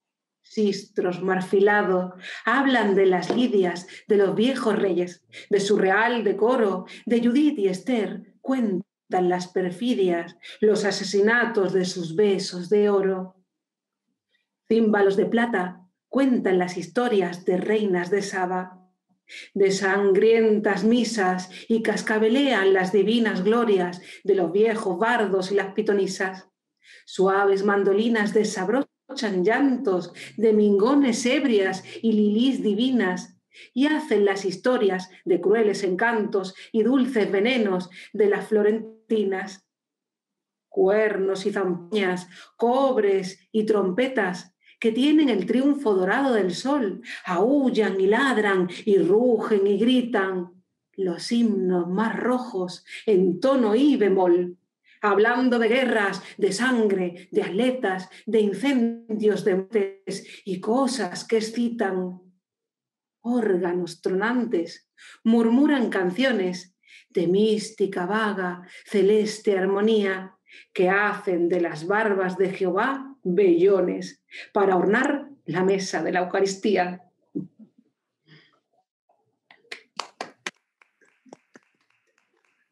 Sistros marfilados hablan de las lidias de los viejos reyes, de su real decoro, de Judith y Esther, cuentan las perfidias, los asesinatos de sus besos de oro. Címbalos de plata cuentan las historias de reinas de Saba, de sangrientas misas y cascabelean las divinas glorias de los viejos bardos y las pitonisas. Suaves mandolinas desabrochan llantos de mingones ebrias y lilís divinas y hacen las historias de crueles encantos y dulces venenos de las florentinas. Cuernos y zampoñas, cobres y trompetas que tienen el triunfo dorado del sol, aúllan y ladran y rugen y gritan los himnos más rojos en tono y bemol, hablando de guerras, de sangre, de atletas, de incendios, de muertes y cosas que excitan. Órganos tronantes murmuran canciones de mística vaga, celeste armonía, que hacen de las barbas de Jehová vellones para ornar la mesa de la Eucaristía.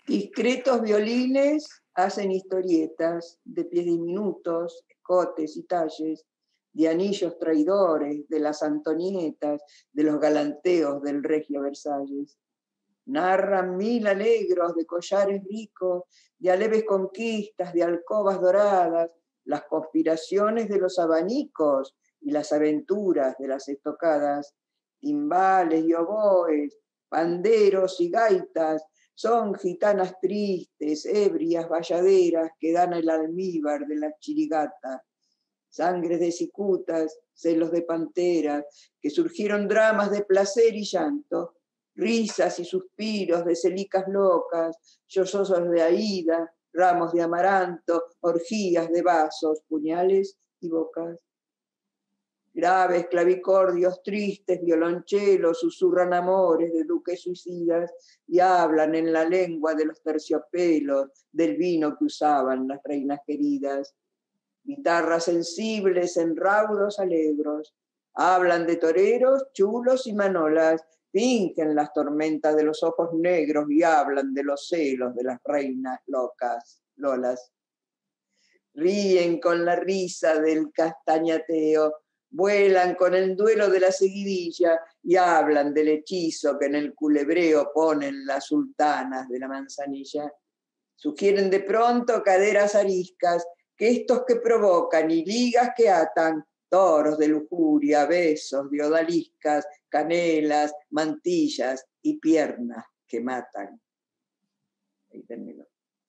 Discretos violines hacen historietas de pies diminutos, escotes y talles, de anillos traidores, de las Antonietas, de los galanteos del regio Versalles. Narran mil alegros de collares ricos, de aleves conquistas, de alcobas doradas, las conspiraciones de los abanicos y las aventuras de las estocadas, timbales y oboes, panderos y gaitas, son gitanas tristes, ebrias, bayaderas que dan el almíbar de la chirigata, sangres de cicutas, celos de panteras, que surgieron dramas de placer y llanto, risas y suspiros de celicas locas, llorosos de Aída, ramos de amaranto, orgías de vasos, puñales y bocas. Graves clavicordios tristes, violonchelos, susurran amores de duques suicidas y hablan en la lengua de los terciopelos, del vino que usaban las reinas queridas. Guitarras sensibles en raudos alegros, hablan de toreros, chulos y manolas, fingen las tormentas de los ojos negros y hablan de los celos de las reinas locas, lolas. Ríen con la risa del castañateo, vuelan con el duelo de la seguidilla y hablan del hechizo que en el culebreo ponen las sultanas de la manzanilla. Sugieren de pronto caderas ariscas, gestos que provocan y ligas que atan, toros de lujuria, besos de odaliscas, canelas, mantillas y piernas que matan. Ahí termino.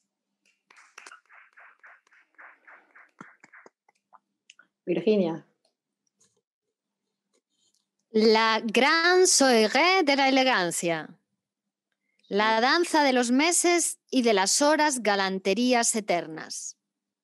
Virginia. La gran soirée de la elegancia. La danza de los meses y de las horas, galanterías eternas.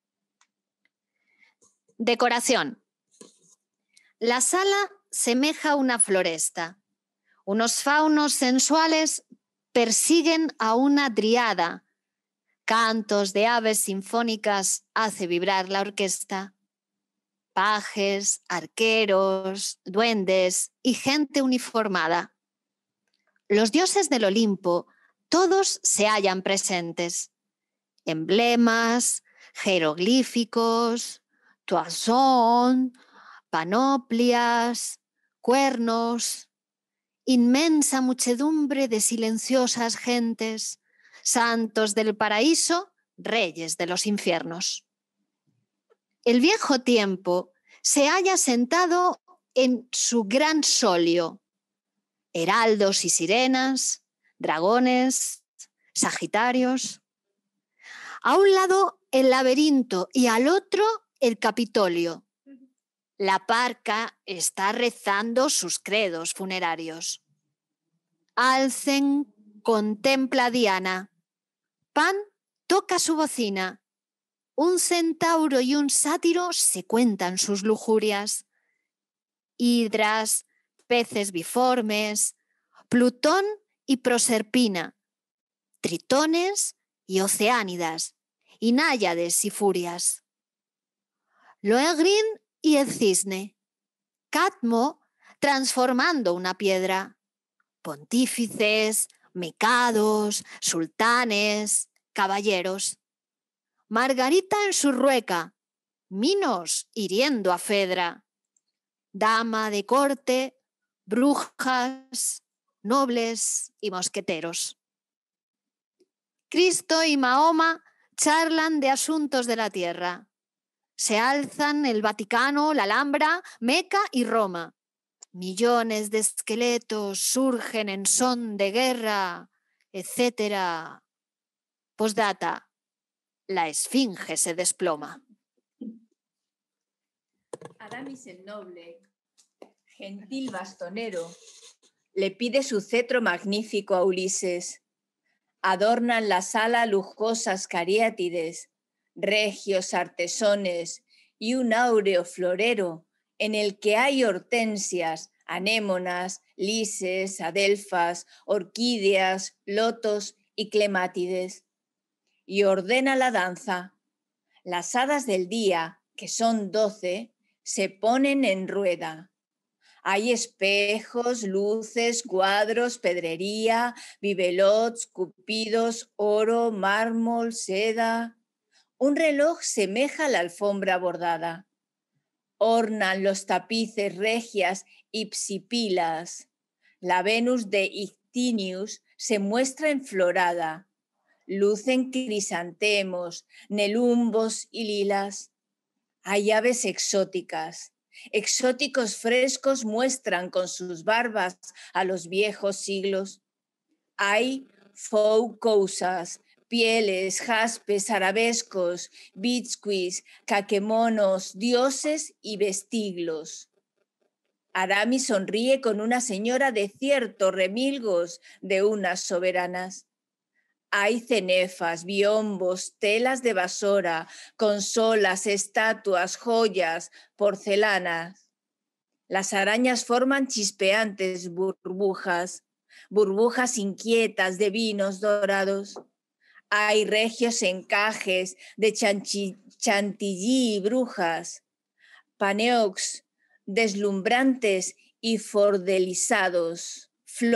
Decoración. La sala semeja una floresta. Unos faunos sensuales persiguen a una dríada. Cantos de aves sinfónicas hace vibrar la orquesta. Pajes, arqueros, duendes y gente uniformada. Los dioses del Olimpo, todos se hallan presentes. Emblemas, jeroglíficos, toisons, panoplias, cuernos, inmensa muchedumbre de silenciosas gentes, santos del paraíso, reyes de los infiernos. El viejo tiempo se halla sentado en su gran solio. Heraldos y sirenas, dragones, sagitarios. A un lado el laberinto y al otro el Capitolio. La parca está rezando sus credos funerarios. Alcen contempla a Diana. Pan toca su bocina. Un centauro y un sátiro se cuentan sus lujurias. Hidras, peces biformes, Plutón y Proserpina, tritones y oceánidas, y náyades y furias. Lohengrin y el cisne, Cadmo transformando una piedra, pontífices, micados, sultanes, caballeros. Margarita en su rueca, Minos hiriendo a Fedra, dama de corte, brujas, nobles y mosqueteros. Cristo y Mahoma charlan de asuntos de la tierra. Se alzan el Vaticano, la Alhambra, Meca y Roma. Millones de esqueletos surgen en son de guerra, etc. Postdata. La esfinge se desploma. Aramis el noble, gentil bastonero, le pide su cetro magnífico a Ulises. Adornan la sala lujosas cariátides, regios artesones y un áureo florero en el que hay hortensias, anémonas, lises, adelfas, orquídeas, lotos y clemátides. Y ordena la danza. Las hadas del día, que son 12, se ponen en rueda. Hay espejos, luces, cuadros, pedrería, bibelots, cupidos, oro, mármol, seda. Un reloj semeja la alfombra bordada. Ornan los tapices regias ipsipilas. La Venus de Ictinius se muestra enflorada. Lucen crisantemos, nelumbos y lilas. Hay aves exóticas. Exóticos frescos muestran con sus barbas a los viejos siglos. Hay foucousas, pieles, jaspes, arabescos, bitsquis, caquemonos, dioses y vestiglos. Aramis sonríe con una señora de cierto remilgos de unas soberanas. Hay cenefas, biombos, telas de basora, consolas, estatuas, joyas, porcelanas. Las arañas forman chispeantes burbujas, burbujas inquietas de vinos dorados. Hay regios encajes de chantilly y brujas, paneux deslumbrantes y flordelizados.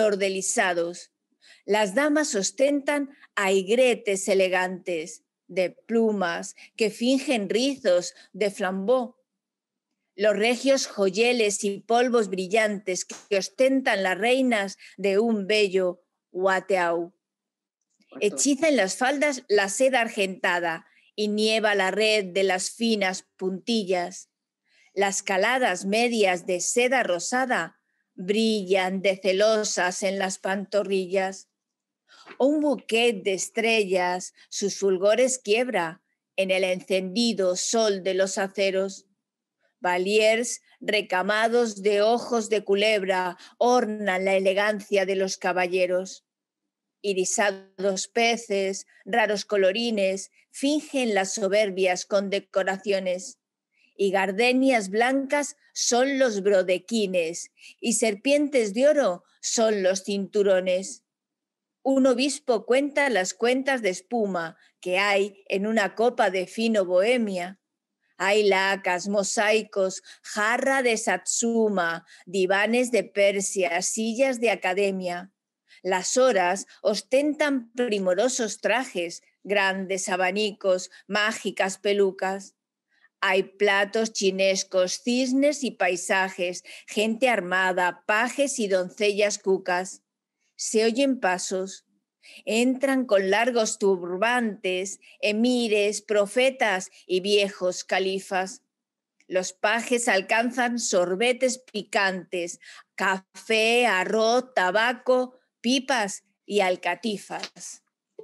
Las damas ostentan aigretes elegantes de plumas que fingen rizos de flambeau. Los regios joyeles y polvos brillantes que ostentan las reinas de un bello Wateau. Hechiza en las faldas la seda argentada y nieva la red de las finas puntillas. Las caladas medias de seda rosada brillan de celosas en las pantorrillas. Un bouquet de estrellas sus fulgores quiebra en el encendido sol de los aceros. Valiers recamados de ojos de culebra ornan la elegancia de los caballeros. Irisados peces, raros colorines, fingen las soberbias condecoraciones. Y gardenias blancas son los brodequines, y serpientes de oro son los cinturones. Un obispo cuenta las cuentas de espuma que hay en una copa de fino Bohemia. Hay lacas, mosaicos, jarra de Satsuma, divanes de Persia, sillas de academia. Las horas ostentan primorosos trajes, grandes abanicos, mágicas pelucas. Hay platos chinescos, cisnes y paisajes, gente armada, pajes y doncellas cucas. Se oyen pasos. Entran con largos turbantes, emires, profetas y viejos califas. Los pajes alcanzan sorbetes picantes, café, arroz, tabaco, pipas y alcatifas.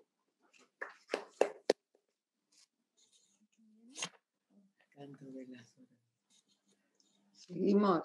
Seguimos.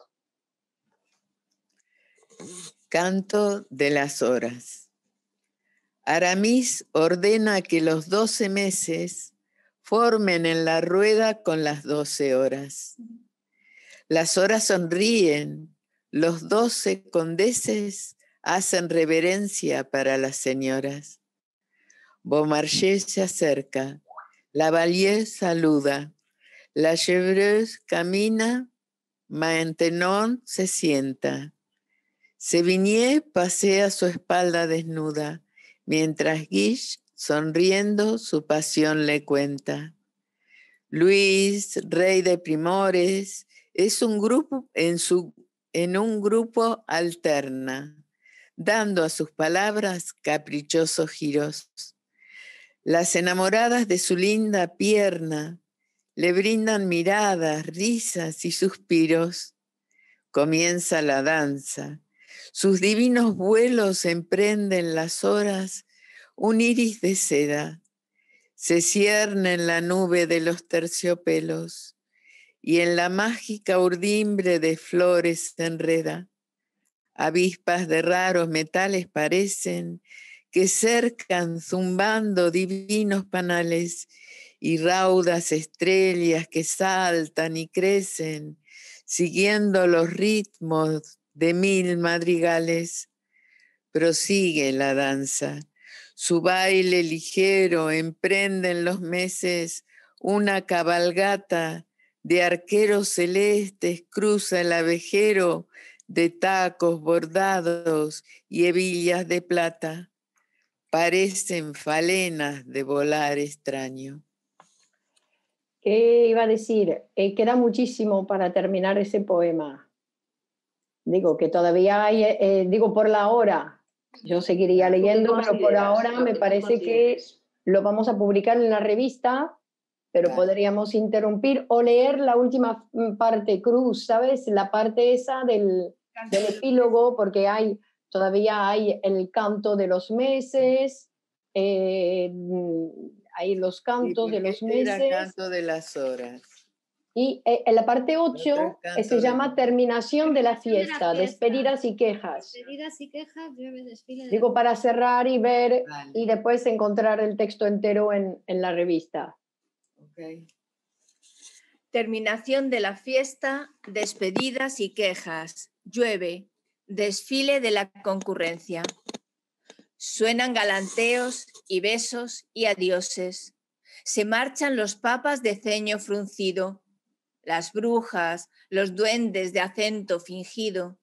Canto de las horas. Aramis ordena que los 12 meses formen en la rueda con las 12 horas. Las horas sonríen, los 12 condeses hacen reverencia para las señoras. Beaumarchais se acerca, la Vallière saluda, la Chevreuse camina, Maintenon se sienta. Sévigné pasea su espalda desnuda, mientras Guiche, sonriendo, su pasión le cuenta. Luis, rey de primores, es un grupo en un grupo alterna, dando a sus palabras caprichosos giros. Las enamoradas de su linda pierna le brindan miradas, risas y suspiros. Comienza la danza. Sus divinos vuelos emprenden las horas, un iris de seda. Se cierne en la nube de los terciopelos y en la mágica urdimbre de flores se enreda. Avispas de raros metales parecen que cercan zumbando divinos panales y raudas estrellas que saltan y crecen siguiendo los ritmos de 1000 madrigales. Prosigue la danza. Su baile ligero emprenden los meses una cabalgata de arqueros celestes, cruza el abejero de tacos bordados y hebillas de plata, parecen falenas de volar extraño. ¿Qué iba a decir? Queda muchísimo para terminar ese poema. Digo, que todavía hay, digo, por la hora. Yo seguiría leyendo, pero por ahora me parece que lo vamos a publicar en la revista, pero podríamos interrumpir o leer la última parte, Cruz, ¿sabes? La parte esa del epílogo, porque todavía hay el canto de los meses, hay los cantos de los meses. Era canto de las horas. Y en la parte 8 se llama terminación de la fiesta, despedidas y quejas. Despedidas y quejas, llueve, desfile. Digo, para cerrar y ver y después encontrar el texto entero en la revista. Okay. Terminación de la fiesta, despedidas y quejas. Llueve, desfile de la concurrencia. Suenan galanteos y besos y adioses. Se marchan los papas de ceño fruncido, las brujas, los duendes de acento fingido.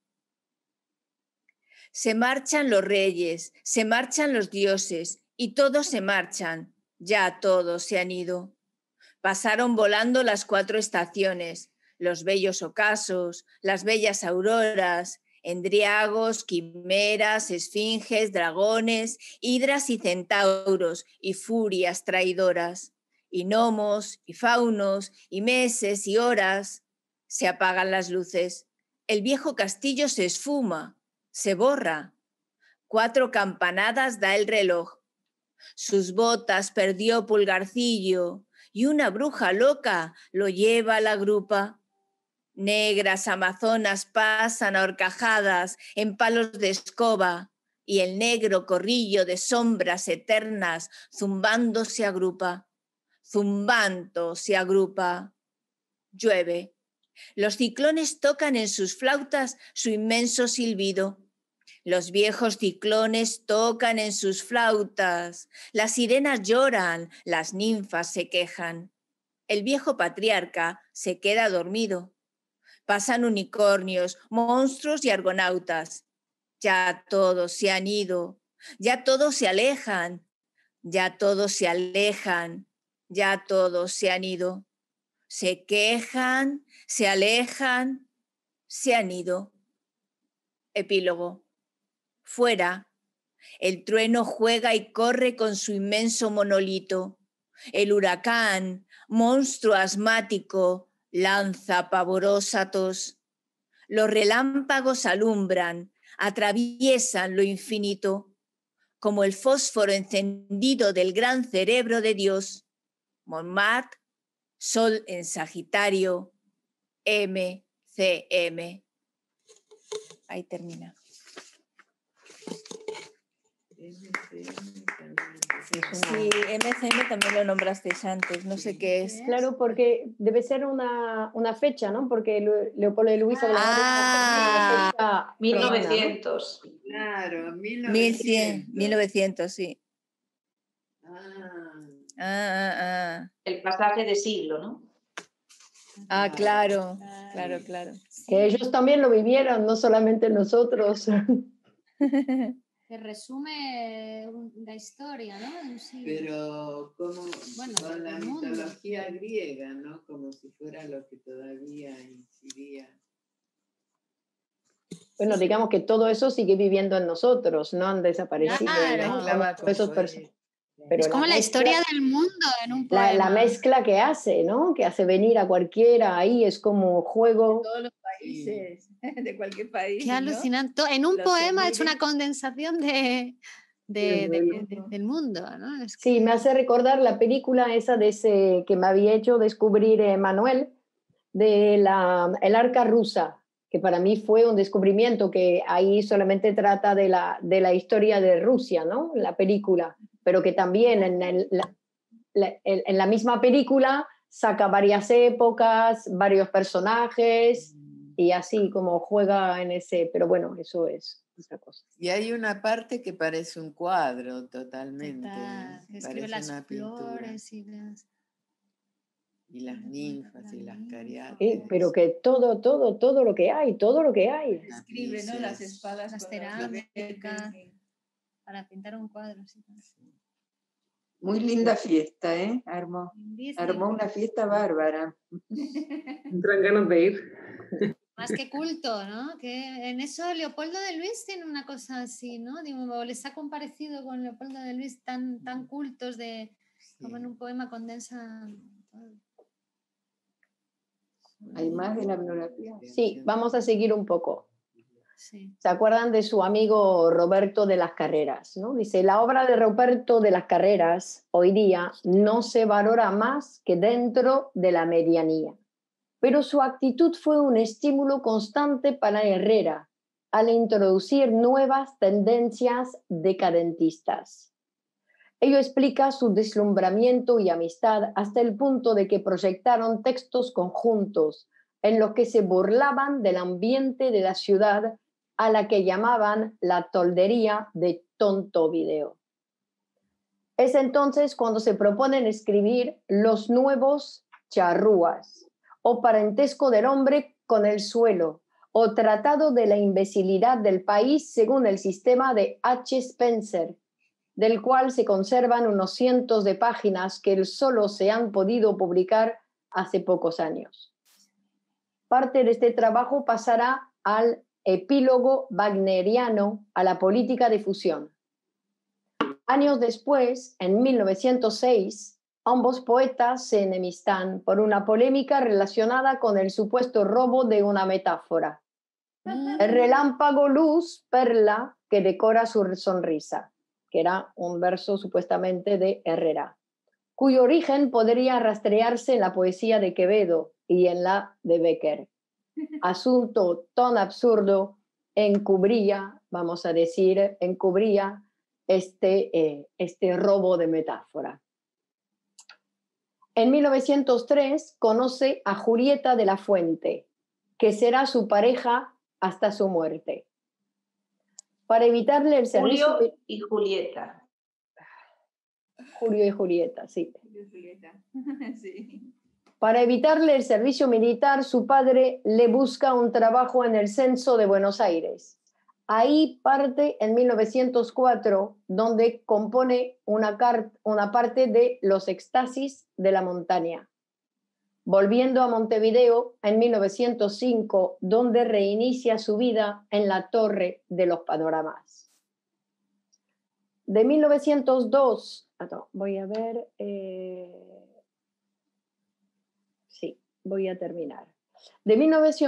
Se marchan los reyes, se marchan los dioses, y todos se marchan, ya todos se han ido. Pasaron volando las 4 estaciones, los bellos ocasos, las bellas auroras, endriagos, quimeras, esfinges, dragones, hidras y centauros, y furias traidoras, y gnomos, y faunos, y meses, y horas. Se apagan las luces, el viejo castillo se esfuma, se borra. 4 campanadas da el reloj. Sus botas perdió Pulgarcillo, y una bruja loca lo lleva a la grupa. Negras amazonas pasan a horcajadas en palos de escoba, y el negro corrillo de sombras eternas zumbando se agrupa. Zumbando se agrupa. Llueve. Los ciclones tocan en sus flautas su inmenso silbido. Los viejos ciclones tocan en sus flautas. Las sirenas lloran, las ninfas se quejan. El viejo patriarca se queda dormido. Pasan unicornios, monstruos y argonautas. Ya todos se han ido, ya todos se alejan, ya todos se alejan, ya todos se han ido. Se quejan, se alejan, se han ido. Epílogo. Fuera, el trueno juega y corre con su inmenso monolito. El huracán, monstruo asmático, lanza pavorosa tos. Los relámpagos alumbran, atraviesan lo infinito, como el fósforo encendido del gran cerebro de Dios. Montmartre, Sol en Sagitario, MCM. Ahí termina. Sí, MCM también lo nombrasteis antes, no sé qué es. Claro, porque debe ser una fecha, ¿no? Porque Leopoldo de Luis hablaba de una fecha 1900. romana, ¿no? Claro, 1900, sí. El pasaje de siglo, ¿no? Claro. Que ellos también lo vivieron, no solamente nosotros. Que resume la historia, ¿no? Sí. Pero como con la mundo. mitología griega, ¿no? Como si fuera lo que todavía incidía. Bueno, digamos que todo eso sigue viviendo en nosotros, no han desaparecido. Claro. ¿no? Esos pero es como la historia del mundo en un poema. La mezcla que hace, ¿no? Que hace venir a cualquiera ahí, es como juego. De todos los países, de cualquier país. Qué alucinante. En un poema es una condensación del mundo, ¿no? Sí, me hace recordar la película esa que me había hecho descubrir Manuel, de el arca rusa, que para mí fue un descubrimiento, que ahí solamente trata de la historia de Rusia, ¿no? La película, pero que también en la misma película saca varias épocas, varios personajes y así como juega en ese, pero bueno, eso es otra cosa. Y hay una parte que parece un cuadro totalmente. Escribe las flores y las... Y las ninfas y las cariátides. Pero que todo lo que hay, todo lo que hay. Escribe, ¿no? Las espadas, Las con cerámicas, los para pintar un cuadro. Sí. Muy linda fiesta, ¿eh? Armó una fiesta bárbara. Entran ganas de ir. Más que culto, ¿no? Que en eso Leopoldo de Luis tiene una cosa así, ¿no? Digo, les ha comparecido con Leopoldo de Luis tan cultos de como en un poema condensa todo. ¿Hay más de la biografía? Sí, vamos a seguir un poco. Sí. ¿Se acuerdan de su amigo Roberto de las Carreras, ¿no? Dice, la obra de Roberto de las Carreras hoy día no se valora más que dentro de la medianía. Pero su actitud fue un estímulo constante para Herrera al introducir nuevas tendencias decadentistas. Ello explica su deslumbramiento y amistad hasta el punto de que proyectaron textos conjuntos en los que se burlaban del ambiente de la ciudad a la que llamaban la toldería de Tontovideo. Es entonces cuando se proponen escribir los nuevos charrúas, o parentesco del hombre con el suelo, o tratado de la imbecilidad del país según el sistema de H. Spencer, del cual se conservan unos cientos de páginas que solo se han podido publicar hace pocos años. Parte de este trabajo pasará al epílogo wagneriano a la política de fusión. Años después, en 1906, ambos poetas se enemistan por una polémica relacionada con el supuesto robo de una metáfora. El relámpago luz, perla, que decora su sonrisa, que era un verso supuestamente de Herrera, cuyo origen podría rastrearse en la poesía de Quevedo y en la de Bécquer. Asunto tan absurdo encubría, vamos a decir, encubría este robo de metáfora. En 1903 conoce a Julieta de la Fuente, que será su pareja hasta su muerte. Para evitarle el servicio... Julio y Julieta. Julio y Julieta, sí. Sí. Para evitarle el servicio militar, su padre le busca un trabajo en el Censo de Buenos Aires. Ahí parte en 1904, donde compone una parte de Los Éxtasis de la Montaña. Volviendo a Montevideo en 1905, donde reinicia su vida en la Torre de los Panoramas. De 1902, voy a ver... Sí, voy a terminar. De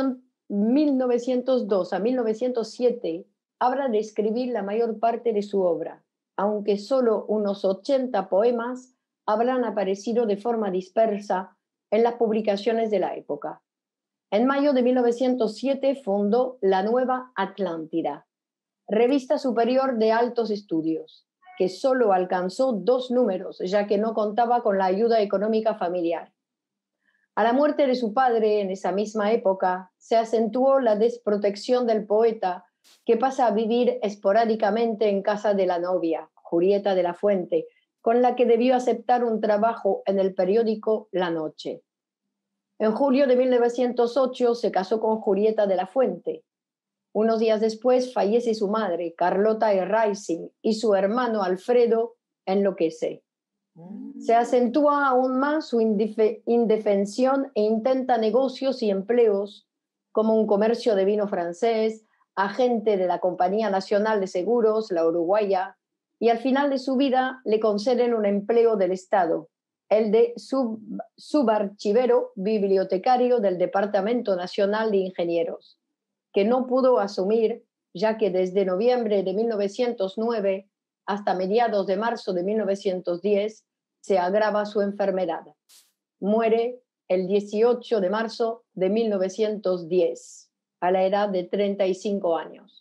1902 a 1907 habrá de escribir la mayor parte de su obra, aunque solo unos 80 poemas habrán aparecido de forma dispersa en las publicaciones de la época. En mayo de 1907 fundó La Nueva Atlántida, revista superior de altos estudios, que solo alcanzó 2 números, ya que no contaba con la ayuda económica familiar. A la muerte de su padre en esa misma época, se acentuó la desprotección del poeta, que pasa a vivir esporádicamente en casa de la novia, Julieta de la Fuente, con la que debió aceptar un trabajo en el periódico La Noche. En julio de 1908 se casó con Julieta de la Fuente. Unos días después fallece su madre, Carlota Rising, y su hermano Alfredo enloquece. Se acentúa aún más su indefensión e intenta negocios y empleos como un comercio de vino francés, agente de la Compañía Nacional de Seguros, la uruguaya, y al final de su vida le conceden un empleo del Estado, el de subarchivero bibliotecario del Departamento Nacional de Ingenieros, que no pudo asumir, ya que desde noviembre de 1909 hasta mediados de marzo de 1910 se agrava su enfermedad. Muere el 18 de marzo de 1910, a la edad de 35 años.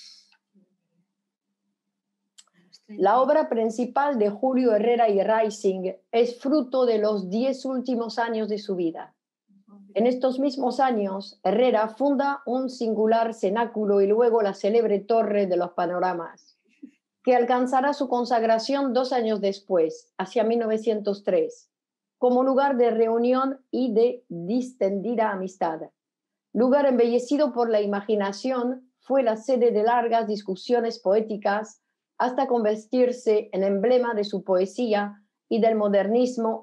La obra principal de Julio Herrera y Rising es fruto de los 10 últimos años de su vida. En estos mismos años, Herrera funda un singular cenáculo y luego la célebre Torre de los Panoramas, que alcanzará su consagración 2 años después, hacia 1903, como lugar de reunión y de distendida amistad. Lugar embellecido por la imaginación, fue la sede de largas discusiones poéticas hasta convertirse en emblema de su poesía y del modernismo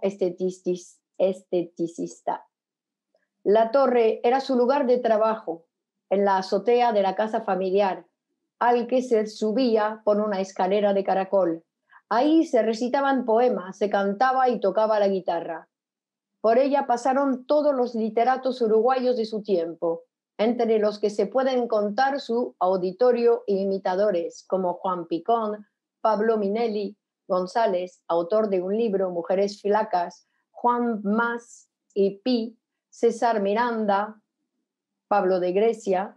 esteticista. La torre era su lugar de trabajo, en la azotea de la casa familiar, al que se subía por una escalera de caracol. Ahí se recitaban poemas, se cantaba y tocaba la guitarra. Por ella pasaron todos los literatos uruguayos de su tiempo, entre los que se pueden contar su auditorio e imitadores, como Juan Picón, Pablo Minelli González, autor de un libro, Mujeres Flacas, Juan Mas y Pi, César Miranda, Pablo de Grecia,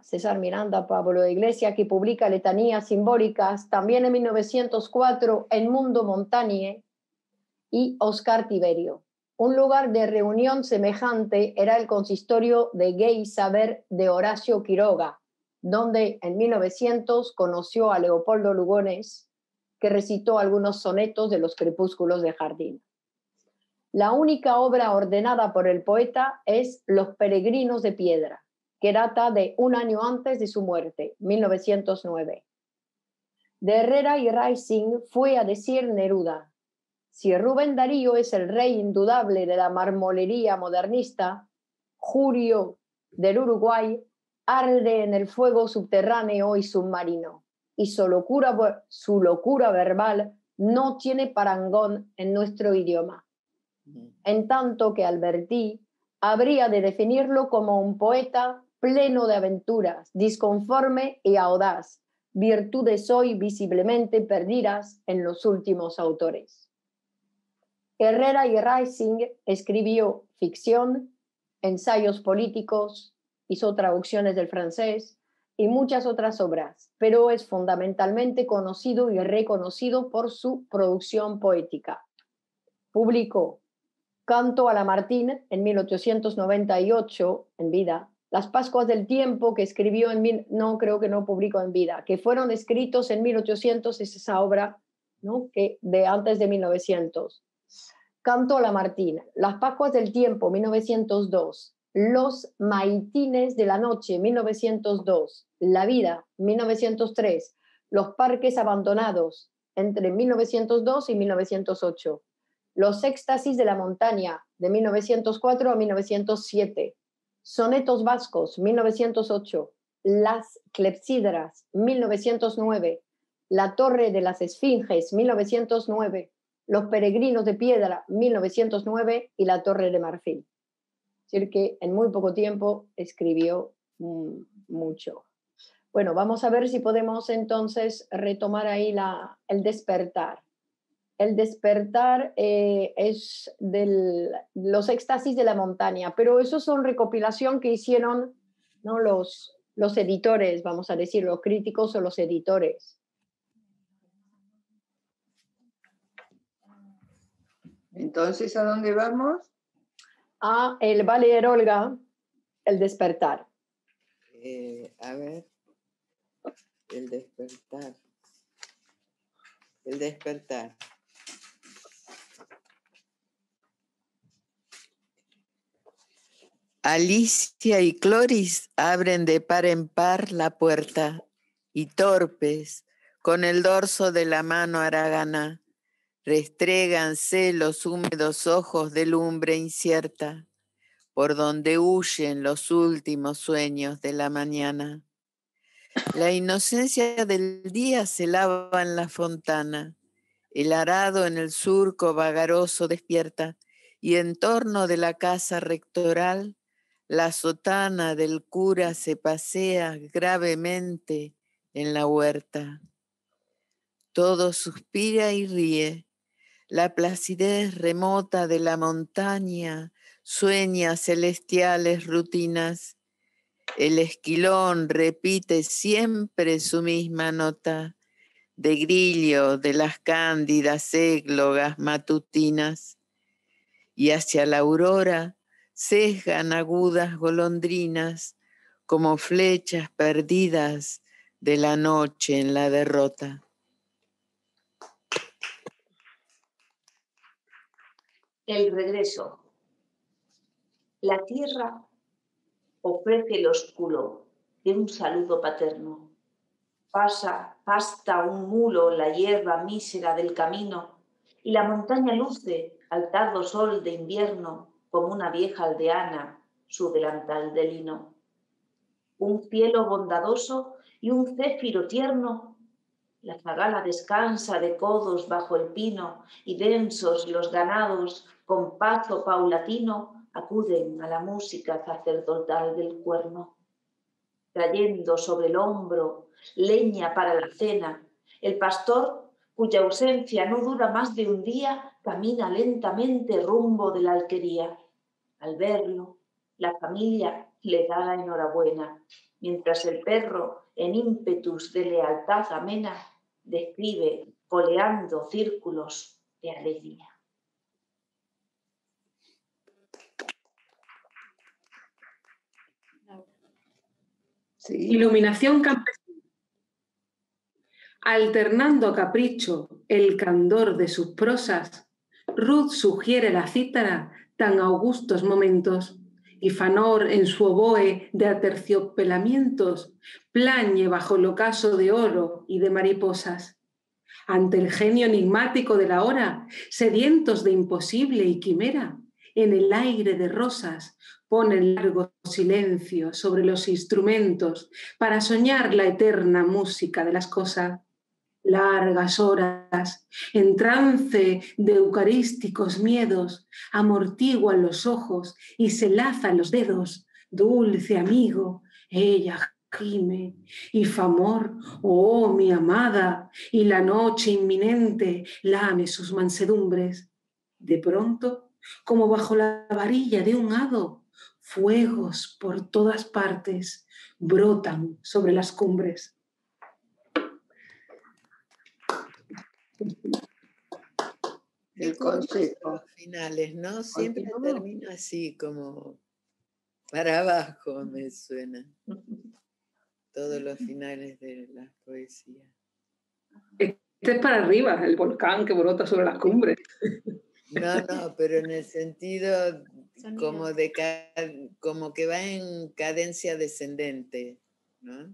que publica letanías simbólicas, también en 1904 en Mundo Montañe, y Oscar Tiberio. Un lugar de reunión semejante era el consistorio de Gay Saber de Horacio Quiroga, donde en 1900 conoció a Leopoldo Lugones, que recitó algunos sonetos de los crepúsculos de Jardín. La única obra ordenada por el poeta es Los Peregrinos de Piedra, que data de un año antes de su muerte, 1909. De Herrera y Rising fue a decir Neruda: si Rubén Darío es el rey indudable de la marmolería modernista, Julio del Uruguay arde en el fuego subterráneo y submarino, y su locura verbal no tiene parangón en nuestro idioma. En tanto que Alberti habría de definirlo como un poeta pleno de aventuras, disconforme y audaz, virtudes hoy visiblemente perdidas en los últimos autores. Herrera y Rising escribió ficción, ensayos políticos, hizo traducciones del francés y muchas otras obras, pero es fundamentalmente conocido y reconocido por su producción poética. Publicó Canto a Lamartine en 1898, en vida, Las Pascuas del Tiempo, que escribió creo que no publicó en vida, que fueron escritos en 1800, es esa obra, ¿no?, que de antes de 1900. Canto a Lamartine, Las Pascuas del Tiempo, 1902, Los Maitines de la Noche, 1902, La Vida, 1903, Los Parques Abandonados, entre 1902 y 1908, Los Éxtasis de la Montaña, de 1904 a 1907, Sonetos Vascos, 1908, Las Clepsidras, 1909, La Torre de las Esfinges, 1909, Los Peregrinos de Piedra, 1909, y La Torre de Marfil. Es decir, que en muy poco tiempo escribió mucho. Bueno, vamos a ver si podemos entonces retomar ahí el despertar. El despertar es los éxtasis de la montaña, pero eso son recopilación que hicieron, ¿no?, los editores, vamos a decir, los críticos o los editores. Entonces, ¿a dónde vamos? Va a leer Olga El despertar. A ver, el despertar. El despertar. Alicia y Cloris abren de par en par la puerta y torpes, con el dorso de la mano haragana, restréganse los húmedos ojos de lumbre incierta, por donde huyen los últimos sueños de la mañana. La inocencia del día se lava en la fontana, el arado en el surco vagaroso despierta, y en torno de la casa rectoral, la sotana del cura se pasea gravemente en la huerta. Todo suspira y ríe. La placidez remota de la montaña sueña celestiales rutinas. El esquilón repite siempre su misma nota de grillo de las cándidas églogas matutinas. Y hacia la aurora sesgan agudas golondrinas como flechas perdidas de la noche en la derrota. El regreso. La tierra ofrece el ósculo de un saludo paterno. Pasta un mulo la hierba mísera del camino y la montaña luce al tardo sol de invierno como una vieja aldeana su delantal de lino. Un cielo bondadoso y un céfiro tierno. La zagala descansa de codos bajo el pino y densos los ganados con paso paulatino acuden a la música sacerdotal del cuerno. Trayendo sobre el hombro leña para la cena, el pastor, cuya ausencia no dura más de un día, camina lentamente rumbo de la alquería. Al verlo, la familia le da la enhorabuena, mientras el perro, en ímpetus de lealtad amena, describe coleando círculos de alegría. Sí. Iluminación campesina. Alternando a capricho el candor de sus prosas, Ruth sugiere la cítara tan augustos momentos, y Fanor en su oboe de aterciopelamientos plañe bajo el ocaso de oro y de mariposas. Ante el genio enigmático de la hora, sedientos de imposible y quimera, en el aire de rosas ponen largo silencio sobre los instrumentos para soñar la eterna música de las cosas. Largas horas, en trance de eucarísticos miedos, amortiguan los ojos y se lazan los dedos. Dulce amigo, ella gime, y Famor, oh mi amada, y la noche inminente lame sus mansedumbres. De pronto, como bajo la varilla de un hado, fuegos por todas partes brotan sobre las cumbres. El consejo. Los finales, ¿no? Siempre Continúa. termino así, como para abajo me suena. Todos los finales de las poesías. Este es para arriba, el volcán que brota sobre las cumbres. No, pero en el sentido como, como que va en cadencia descendente, ¿no?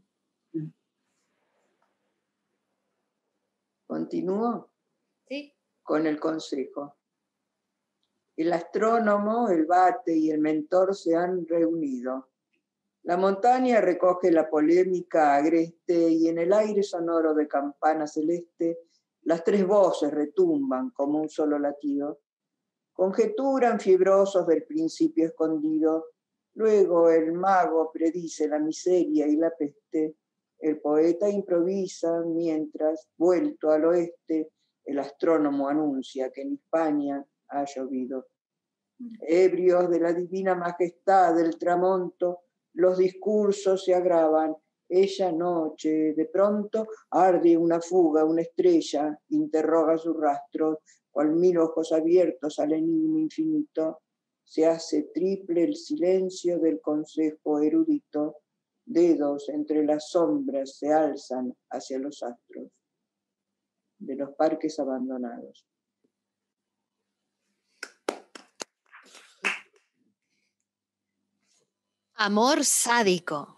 ¿Continúo? Sí. Con el consejo. El astrónomo, el bate y el mentor se han reunido. La montaña recoge la polémica agreste y en el aire sonoro de campana celeste las tres voces retumban como un solo latido. Conjeturan fibrosos del principio escondido. Luego el mago predice la miseria y la peste. El poeta improvisa mientras, vuelto al oeste, el astrónomo anuncia que en Hispania ha llovido. Ebrios de la divina majestad del tramonto, los discursos se agravan. Ella noche, de pronto, arde una fuga, una estrella, interroga su rastro, cual mil ojos abiertos al enigma infinito. Se hace triple el silencio del consejo erudito. Dedos entre las sombras se alzan hacia los astros de los parques abandonados. Amor sádico.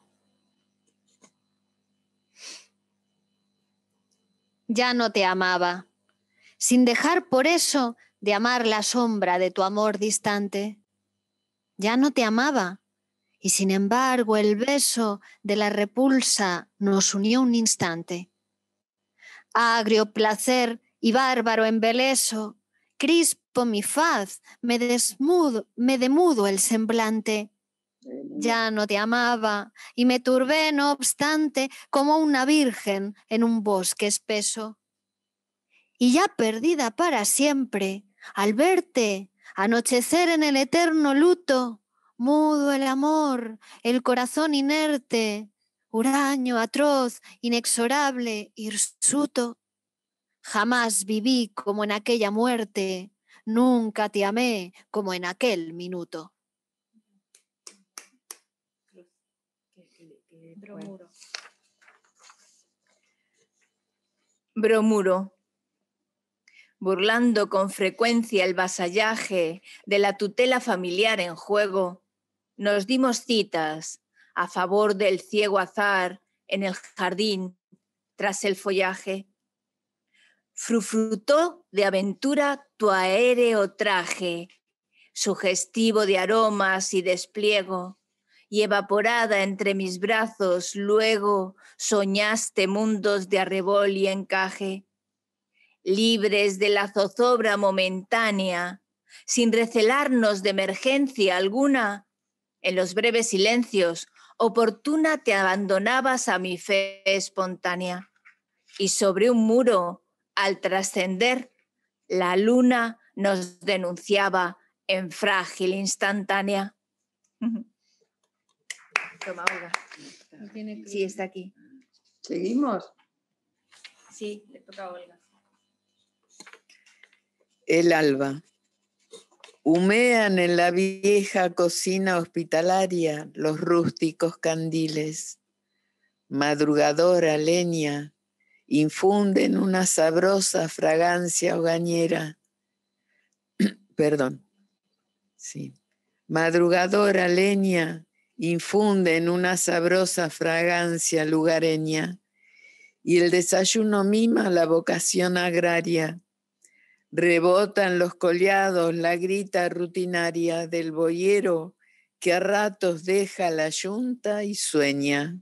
Ya no te amaba, sin dejar por eso de amar la sombra de tu amor distante. Ya no te amaba, y sin embargo el beso de la repulsa nos unió un instante. Agrio placer y bárbaro embeleso, crispo mi faz, me demudo el semblante. Ya no te amaba y me turbé, no obstante, como una virgen en un bosque espeso. Y ya perdida para siempre, al verte anochecer en el eterno luto, mudo el amor, el corazón inerte, huraño atroz, inexorable, hirsuto. Jamás viví como en aquella muerte, nunca te amé como en aquel minuto. Bromuro. Bromuro. burlando con frecuencia el vasallaje de la tutela familiar en juego, nos dimos citas a favor del ciego azar en el jardín tras el follaje. Frufrutó de aventura tu aéreo traje, sugestivo de aromas y despliego, y evaporada entre mis brazos luego soñaste mundos de arrebol y encaje, libres de la zozobra momentánea, sin recelarnos de emergencia alguna, en los breves silencios oportuna te abandonabas a mi fe espontánea, y sobre un muro, al trascender, la luna nos denunciaba en frágil instantánea. Toma, Olga. Sí, está aquí. ¿Seguimos? Sí, le toca a Olga. El alba. Humean en la vieja cocina hospitalaria los rústicos candiles. Madrugadora leña infunden una sabrosa fragancia hogañera. Perdón. Sí. Madrugadora leña infunden una sabrosa fragancia lugareña y el desayuno mima la vocación agraria. Rebotan los collados la grita rutinaria del boyero que a ratos deja la yunta y sueña.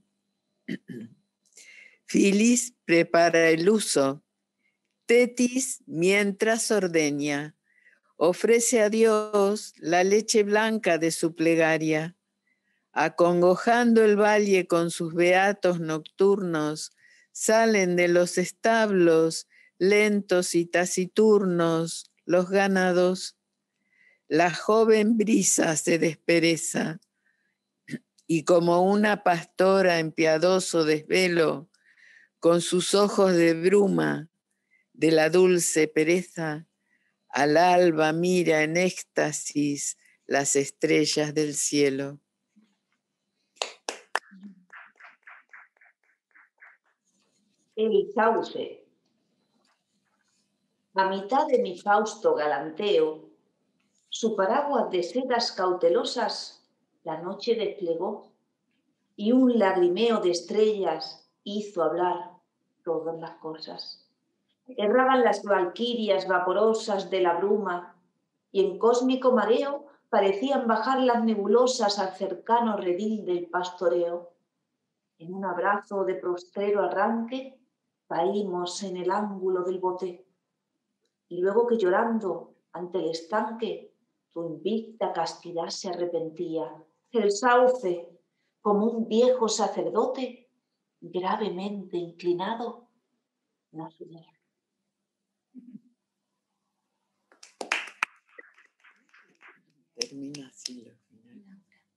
Filis prepara el uso. Tetis mientras ordeña. Ofrece a Dios la leche blanca de su plegaria. Acongojando el valle con sus beatos nocturnos, salen de los establos lentos y taciturnos los ganados. La joven brisa se despereza y como una pastora en piadoso desvelo, con sus ojos de bruma de la dulce pereza, al alba mira en éxtasis las estrellas del cielo. El sauce. A mitad de mi fausto galanteo, su paraguas de sedas cautelosas la noche desplegó y un lagrimeo de estrellas hizo hablar todas las cosas. Erraban las valquirias vaporosas de la bruma y en cósmico mareo parecían bajar las nebulosas al cercano redil del pastoreo. En un abrazo de prostrero arranque caímos en el ángulo del bote. Y luego que llorando ante el estanque, tu invicta castidad se arrepentía. El sauce, como un viejo sacerdote, gravemente inclinado, no subía. Termina así lo final.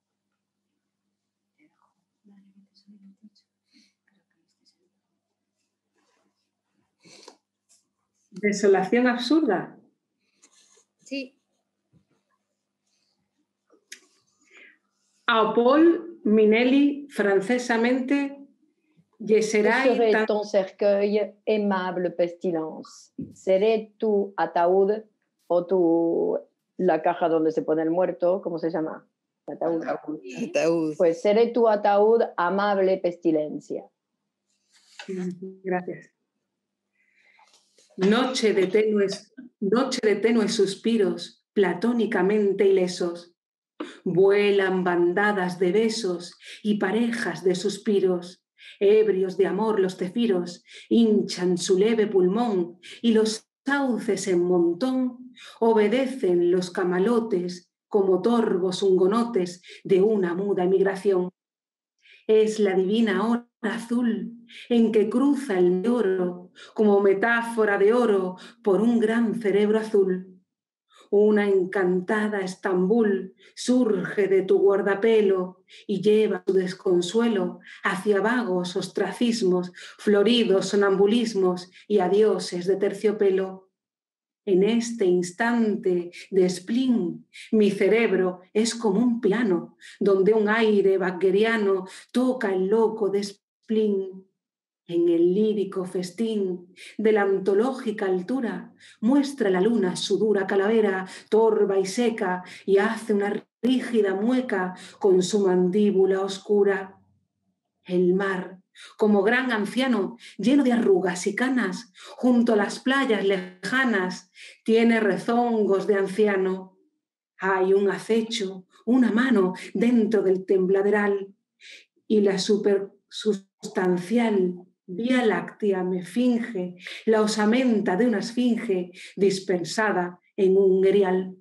Desolación absurda. Sí. A Paul Minelli, francesamente, Que Yeserai serait ton cercueil, aimable pestilence? ¿Seré tu ataúd o la caja donde se pone el muerto? ¿Cómo se llama? Ataúd. Ataúd. Pues seré tu ataúd, amable pestilencia. Gracias. Noche de tenues suspiros, platónicamente ilesos. Vuelan bandadas de besos y parejas de suspiros. Ebrios de amor los cefiros hinchan su leve pulmón y los sauces en montón obedecen los camalotes como torvos hungonotes de una muda emigración. Es la divina hora azul en que cruza el oro como metáfora de oro por un gran cerebro azul. Una encantada Estambul surge de tu guardapelo y lleva su desconsuelo hacia vagos ostracismos, floridos sonambulismos y adioses de terciopelo. En este instante de spleen, mi cerebro es como un piano donde un aire wagneriano toca el loco de spleen. En el lírico festín de la antológica altura muestra la luna su dura calavera, torva y seca, y hace una rígida mueca con su mandíbula oscura. El mar, como gran anciano, lleno de arrugas y canas, junto a las playas lejanas, tiene rezongos de anciano. Hay un acecho, una mano dentro del tembladeral, y la supersustancial Vía Láctea me finge la osamenta de una esfinge dispensada en un erial.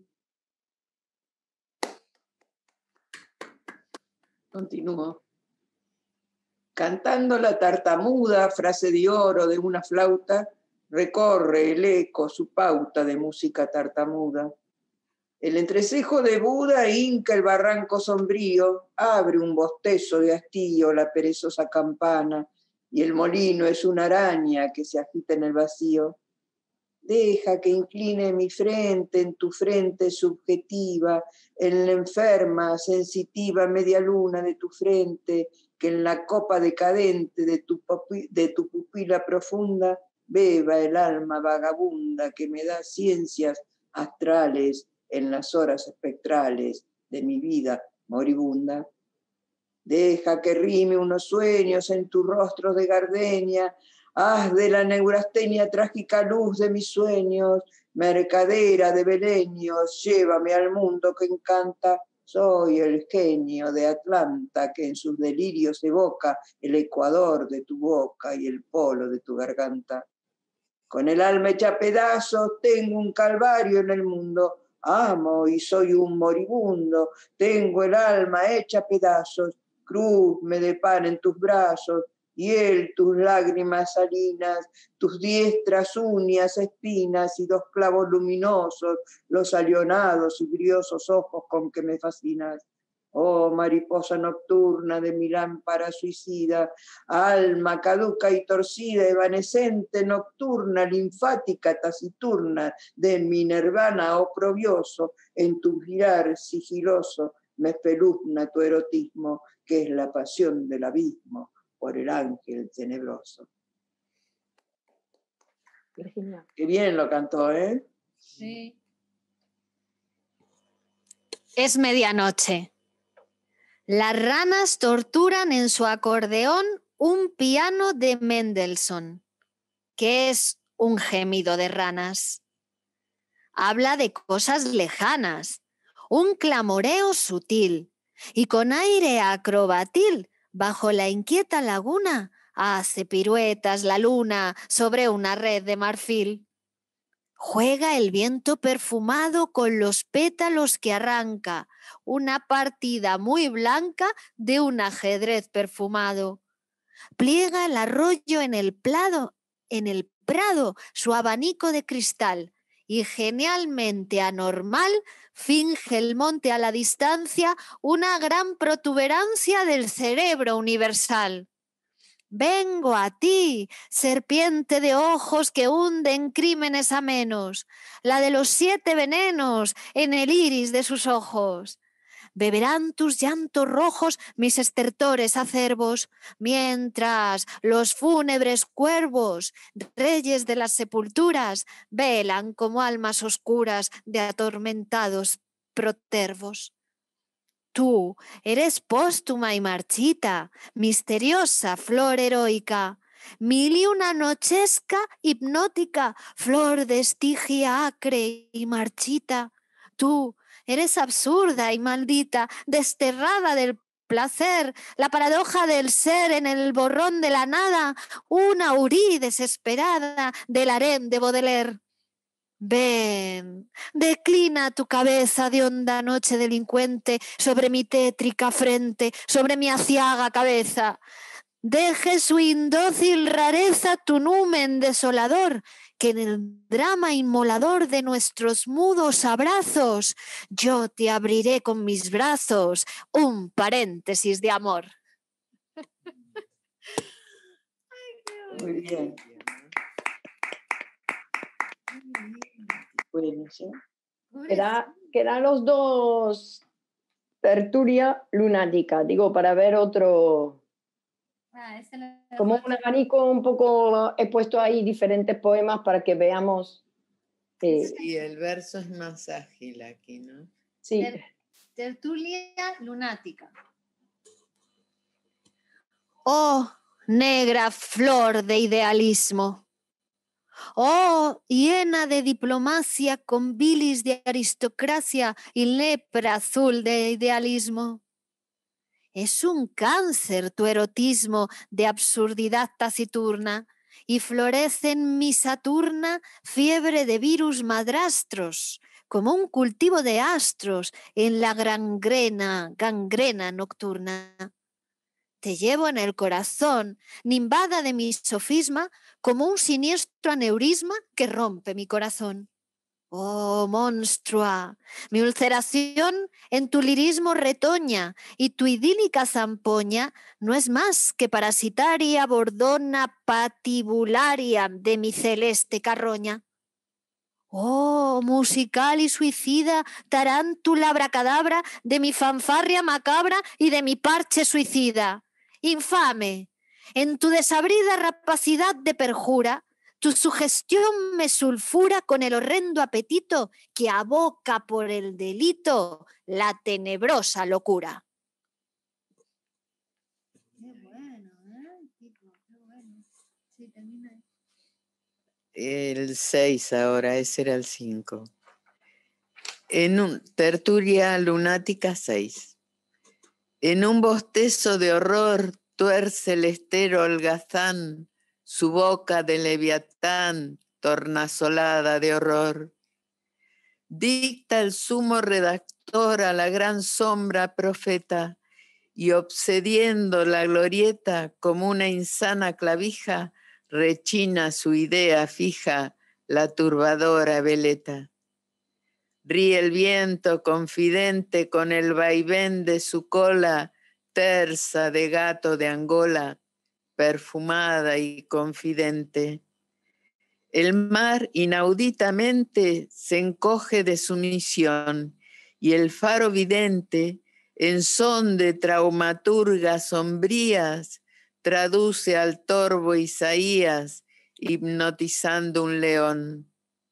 Continúo. Cantando la tartamuda frase de oro de una flauta, recorre el eco su pauta de música tartamuda. El entrecejo de Buda hinca el barranco sombrío, abre un bostezo de hastío la perezosa campana, y el molino es una araña que se agita en el vacío. Deja que incline mi frente en tu frente subjetiva, en la enferma, sensitiva media luna de tu frente, que en la copa decadente de tu pupila profunda beba el alma vagabunda que me da ciencias astrales en las horas espectrales de mi vida moribunda. Deja que rime unos sueños en tu rostro de gardenia, haz de la neurastenia trágica luz de mis sueños, mercadera de belenios, llévame al mundo que encanta, soy el genio de Atlanta que en sus delirios evoca el ecuador de tu boca y el polo de tu garganta. Con el alma hecha pedazos tengo un calvario en el mundo, amo y soy un moribundo, tengo el alma hecha pedazos, cruz me depara en tus brazos, hiel tus lágrimas salinas, tus diestras uñas espinas y 2 clavos luminosos, los alionados y briosos ojos con que me fascinas. Oh mariposa nocturna de mi lámpara suicida, alma caduca y torcida, evanescente nocturna, linfática taciturna de mi nirvana oprobioso, en tu girar sigiloso me espeluzna tu erotismo, que es la pasión del abismo por el ángel tenebroso. Virginia. Qué bien lo cantó, ¿eh? Sí. Es medianoche. Las ranas torturan en su acordeón un piano de Mendelssohn, que es un gemido de ranas. Habla de cosas lejanas, un clamoreo sutil, y con aire acrobatil, bajo la inquieta laguna, hace piruetas la luna sobre una red de marfil. Juega el viento perfumado con los pétalos que arranca, una partida muy blanca de un ajedrez perfumado. Pliega el arroyo en el prado su abanico de cristal, y genialmente anormal finge el monte a la distancia una gran protuberancia del cerebro universal. Vengo a ti, serpiente de ojos que hunden crímenes amenos, la de los 7 venenos en el iris de sus ojos. Beberán tus llantos rojos mis estertores acervos, mientras los fúnebres cuervos, reyes de las sepulturas, velan como almas oscuras de atormentados protervos. Tú eres póstuma y marchita, misteriosa flor heroica, mil y una nochesca hipnótica, flor de estigia acre y marchita. Tú eres absurda y maldita, desterrada del placer, la paradoja del ser en el borrón de la nada, una hurí desesperada del harén de Baudelaire. Ven, declina tu cabeza de honda noche delincuente sobre mi tétrica frente, sobre mi aciaga cabeza. Deje su indócil rareza tu numen desolador, que en el drama inmolador de nuestros mudos abrazos yo te abriré con mis brazos un paréntesis de amor. Muy bien. Bueno, ¿sí? Quedan los dos tertulia lunática, digo, para ver otro Como un abanico un poco, he puesto ahí diferentes poemas para que veamos. Sí, el verso es más ágil aquí, ¿no? Sí. Tertulia lunática. Oh, negra flor de idealismo. Oh, llena de diplomacia con bilis de aristocracia y lepra azul de idealismo. Es un cáncer tu erotismo de absurdidad taciturna y florece en mi Saturna fiebre de virus madrastros, como un cultivo de astros en la gangrena nocturna. Te llevo en el corazón, nimbada de mi sofisma, como un siniestro aneurisma que rompe mi corazón. Oh, monstrua, mi ulceración en tu lirismo retoña y tu idílica zampoña no es más que parasitaria bordona patibularia de mi celeste carroña. Oh, musical y suicida tarántula abracadabra de mi fanfarria macabra y de mi parche suicida. Infame, en tu desabrida rapacidad de perjura, tu sugestión me sulfura con el horrendo apetito que aboca por el delito la tenebrosa locura. Qué bueno, Kiko, qué bueno. Sí, termina ahí. El 6 ahora, ese era el 5. Tertulia lunática 6. En un bostezo de horror tuerce el estero holgazán su boca de leviatán tornasolada de horror. Dicta el sumo redactor a la gran sombra profeta y obsediendo la glorieta como una insana clavija rechina su idea fija la turbadora veleta. Ríe el viento confidente con el vaivén de su cola tersa de gato de Angola, perfumada y confidente. El mar inauditamente se encoge de sumisión y el faro vidente, en son de traumaturgas sombrías, traduce al torvo Isaías hipnotizando un león.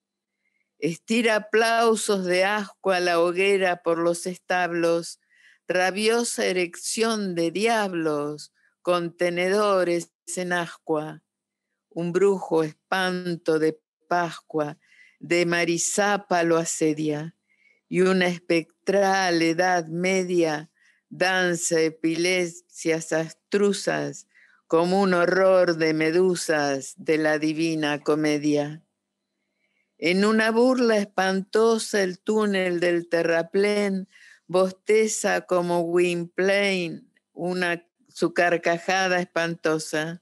Estira aplausos de asco a la hoguera por los establos, rabiosa erección de diablos, contenedores en ascua. Un brujo espanto de Pascua, de Marizapa lo asedia, y una espectral edad media danza epilepsias abstrusas como un horror de medusas de la divina comedia. En una burla espantosa el túnel del terraplén bosteza como Gwynplaine su carcajada espantosa.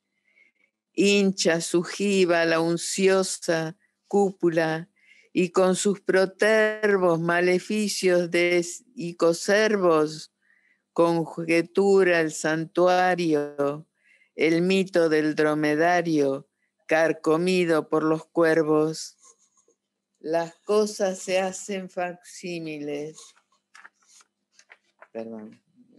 Hincha su jiba la unciosa cúpula y con sus protervos maleficios y coservos conjetura el santuario, el mito del dromedario carcomido por los cuervos. Las cosas se hacen facsímiles. Perdón.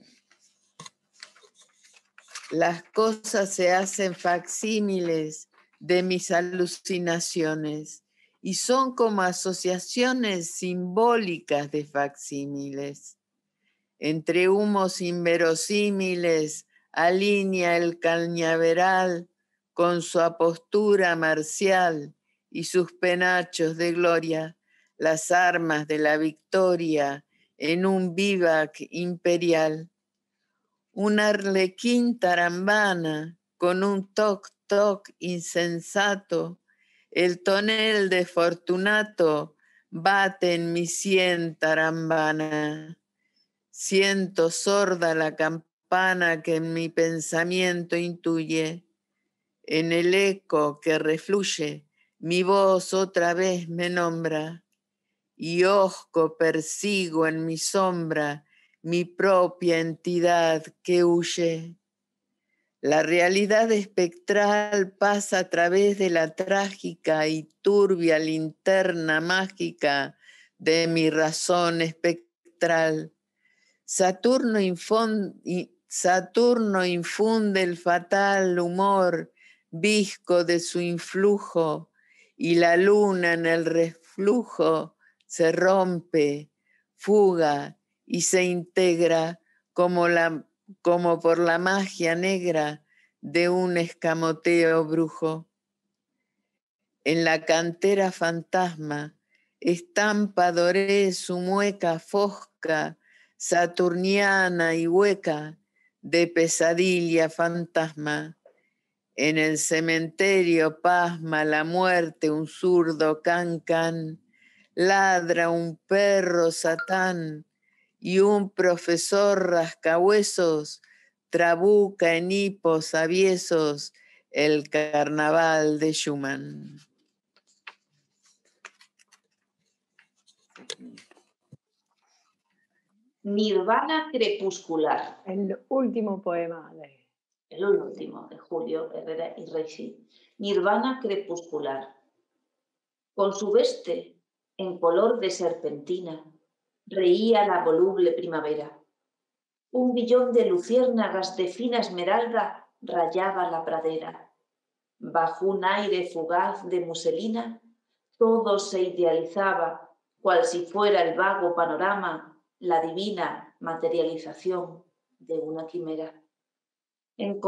Las cosas se hacen facsímiles de mis alucinaciones y son como asociaciones simbólicas de facsímiles. Entre humos inverosímiles alinea el cañaveral con su apostura marcial y sus penachos de gloria, las armas de la victoria en un vivac imperial. Un arlequín tarambana con un toc-toc insensato, el tonel de Fortunato bate en mi sien tarambana. Siento sorda la campana que en mi pensamiento intuye. En el eco que refluye, mi voz otra vez me nombra. Y hosco persigo en mi sombra mi propia entidad que huye. La realidad espectral pasa a través de la trágica y turbia linterna mágica de mi razón espectral. Saturno Saturno infunde el fatal humor visco de su influjo, y la luna en el reflujo se rompe, fuga y se integra como por la magia negra de un escamoteo brujo. En la cantera fantasma estampa doré su mueca fosca, saturniana y hueca, de pesadilla fantasma. En el cementerio pasma la muerte un zurdo can, ladra un perro satán, y un profesor rascahuesos trabuca en hipos aviesos el carnaval de Schumann. Nirvana crepuscular. El último poema de... El último, de Julio Herrera y Reixi. Nirvana crepuscular. Con su veste en color de serpentina, reía la voluble primavera. Un billón de luciérnagas de fina esmeralda rayaba la pradera. Bajo un aire fugaz de muselina, todo se idealizaba, cual si fuera el vago panorama, la divina materialización de una quimera. En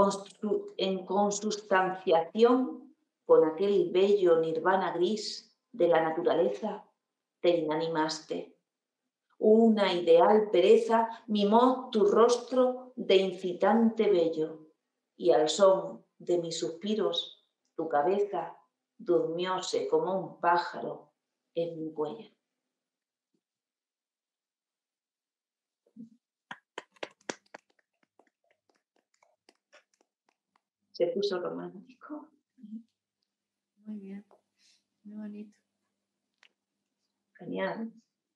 consustanciación con aquel bello nirvana gris de la naturaleza, te inanimaste. Una ideal pereza mimó tu rostro de incitante vello, y al son de mis suspiros, tu cabeza durmióse como un pájaro en mi cuello. Se puso romántico. Muy bien, muy bonito. Genial.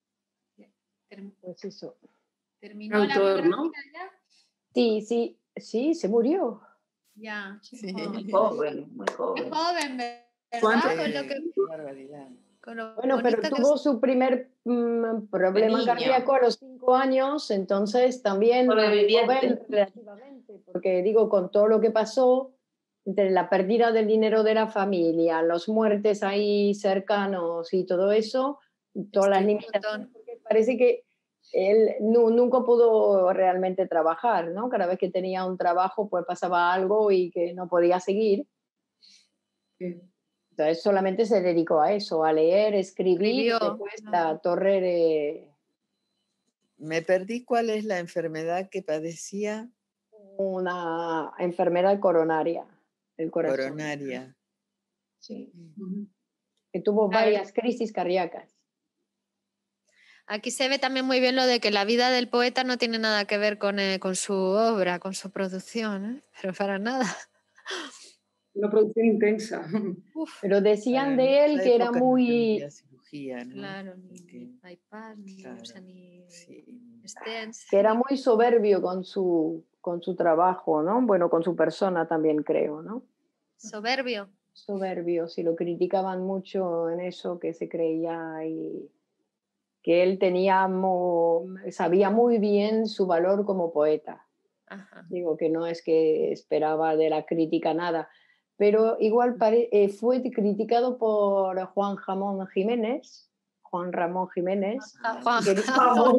Pues eso. Terminó Autor, la vida ¿no? ya. Sí, se murió. Ya. Sí. Muy joven, muy Qué joven. joven, ¿verdad? ¿Cuánto? Con lo que, Qué barbaridad. con lo Bueno, pero bonito que tuvo su primer problema niño. cardíaco a los 5 años, entonces también Sobreviviente. joven relativamente, porque digo, con todo lo que pasó, entre la pérdida del dinero de la familia, los muertes ahí cercanos y todo eso, todas las limitaciones, porque parece que él nunca pudo realmente trabajar, ¿no? Cada vez que tenía un trabajo, pues pasaba algo y que no podía seguir. Entonces solamente se dedicó a eso, a leer, escribir, y después la torre de... Me perdí cuál es la enfermedad que padecía. Una enfermedad coronaria del corazón. Coronaria. Sí. Que tuvo varias crisis cardíacas. Aquí se ve también muy bien lo de que la vida del poeta no tiene nada que ver con su obra, con su producción, ¿eh? Pero para nada. Una producción intensa. Pero decían Claro, de en él esa que era época no muy... tenía cirugía, ¿no? Claro, ni Porque, iPad, ni, claro, o sea, ni sí. stents. que era muy soberbio con su trabajo, ¿no? Bueno, con su persona también creo, ¿no? Soberbio. Soberbio, si lo criticaban mucho en eso, que se creía y que él sabía muy bien su valor como poeta. Ajá. Digo que no es que esperaba de la crítica nada, pero igual fue criticado por Juan Ramón Jiménez. Juan que- Jamón.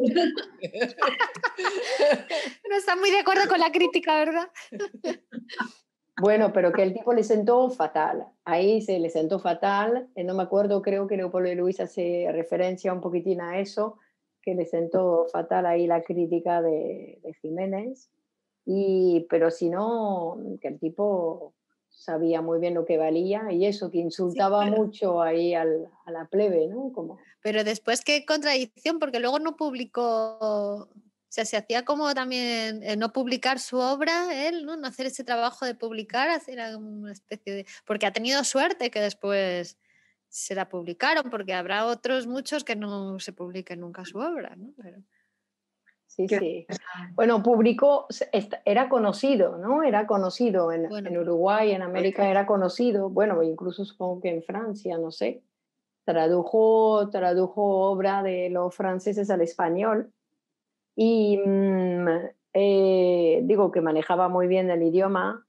No está muy de acuerdo con la crítica, ¿verdad? Bueno, pero que el tipo le sentó fatal. Ahí se le sentó fatal. No me acuerdo, creo que Leopoldo de Luis hace referencia un poquitín a eso, que le sentó fatal ahí la crítica de Jiménez. Pero si no, que el tipo sabía muy bien lo que valía y eso, que insultaba mucho ahí a la plebe, ¿no? Pero después, qué contradicción, porque luego no publicó, o sea, se hacía como también no publicar su obra, él, ¿no? No hacer ese trabajo de publicar, hacer una especie de... Porque ha tenido suerte que después se la publicaron, porque habrá otros muchos que no se publiquen nunca su obra, ¿no? Pero... Sí. Bueno, publicó, era conocido, ¿no? Era conocido en Uruguay, en América era conocido, bueno, incluso supongo que en Francia, no sé. Tradujo obra de los franceses al español y digo que manejaba muy bien el idioma.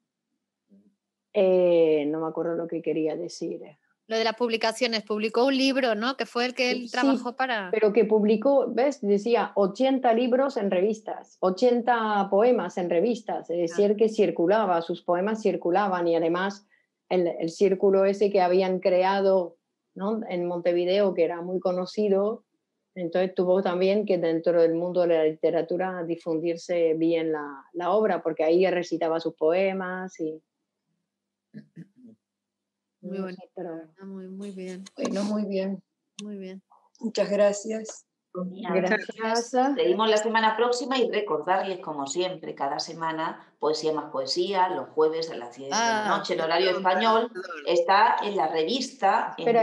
No me acuerdo lo que quería decir. Lo de las publicaciones, publicó un libro, ¿no? Que fue el que él trabajó para... Pero que publicó, ¿ves? Decía 80 libros en revistas, 80 poemas en revistas, es decir, que circulaba, sus poemas circulaban y además el círculo ese que habían creado, ¿no?, en Montevideo, que era muy conocido, entonces tuvo también que dentro del mundo de la literatura difundirse bien la obra, porque ahí recitaba sus poemas y... Muy bonito, muy bien. Bueno, muy bien. Muy bien. Muchas gracias. Gracias. Seguimos la semana próxima y recordarles, como siempre, cada semana, Poesía más Poesía, los jueves a las 10 de la noche, en horario español, está en la revista en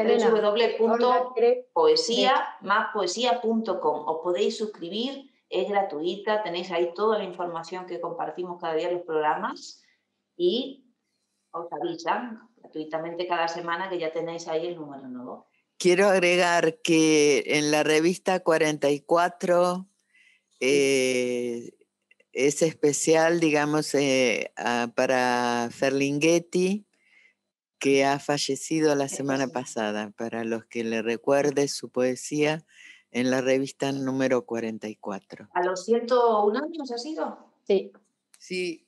www.poesiamaspoesia.com. Os podéis suscribir, es gratuita, tenéis ahí toda la información que compartimos cada día en los programas y os avisan gratuitamente cada semana que ya tenéis ahí el número nuevo. Quiero agregar que en la revista 44 es especial, digamos, para Ferlinghetti, que ha fallecido la semana pasada, para los que le recuerde su poesía, en la revista número 44. ¿A los 101 años ha sido? Sí. Sí.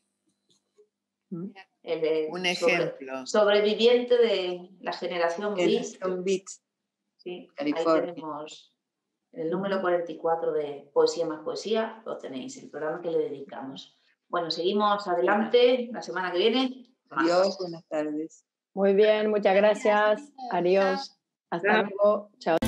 Un ejemplo. Sobreviviente de la generación Beat. Sí, California. ahí tenemos el número 44 de Poesía más Poesía, lo tenéis, el programa que le dedicamos. Bueno, seguimos adelante la semana que viene. Adiós, buenas tardes. Muy bien, muchas gracias. Adiós. Hasta luego. Chao.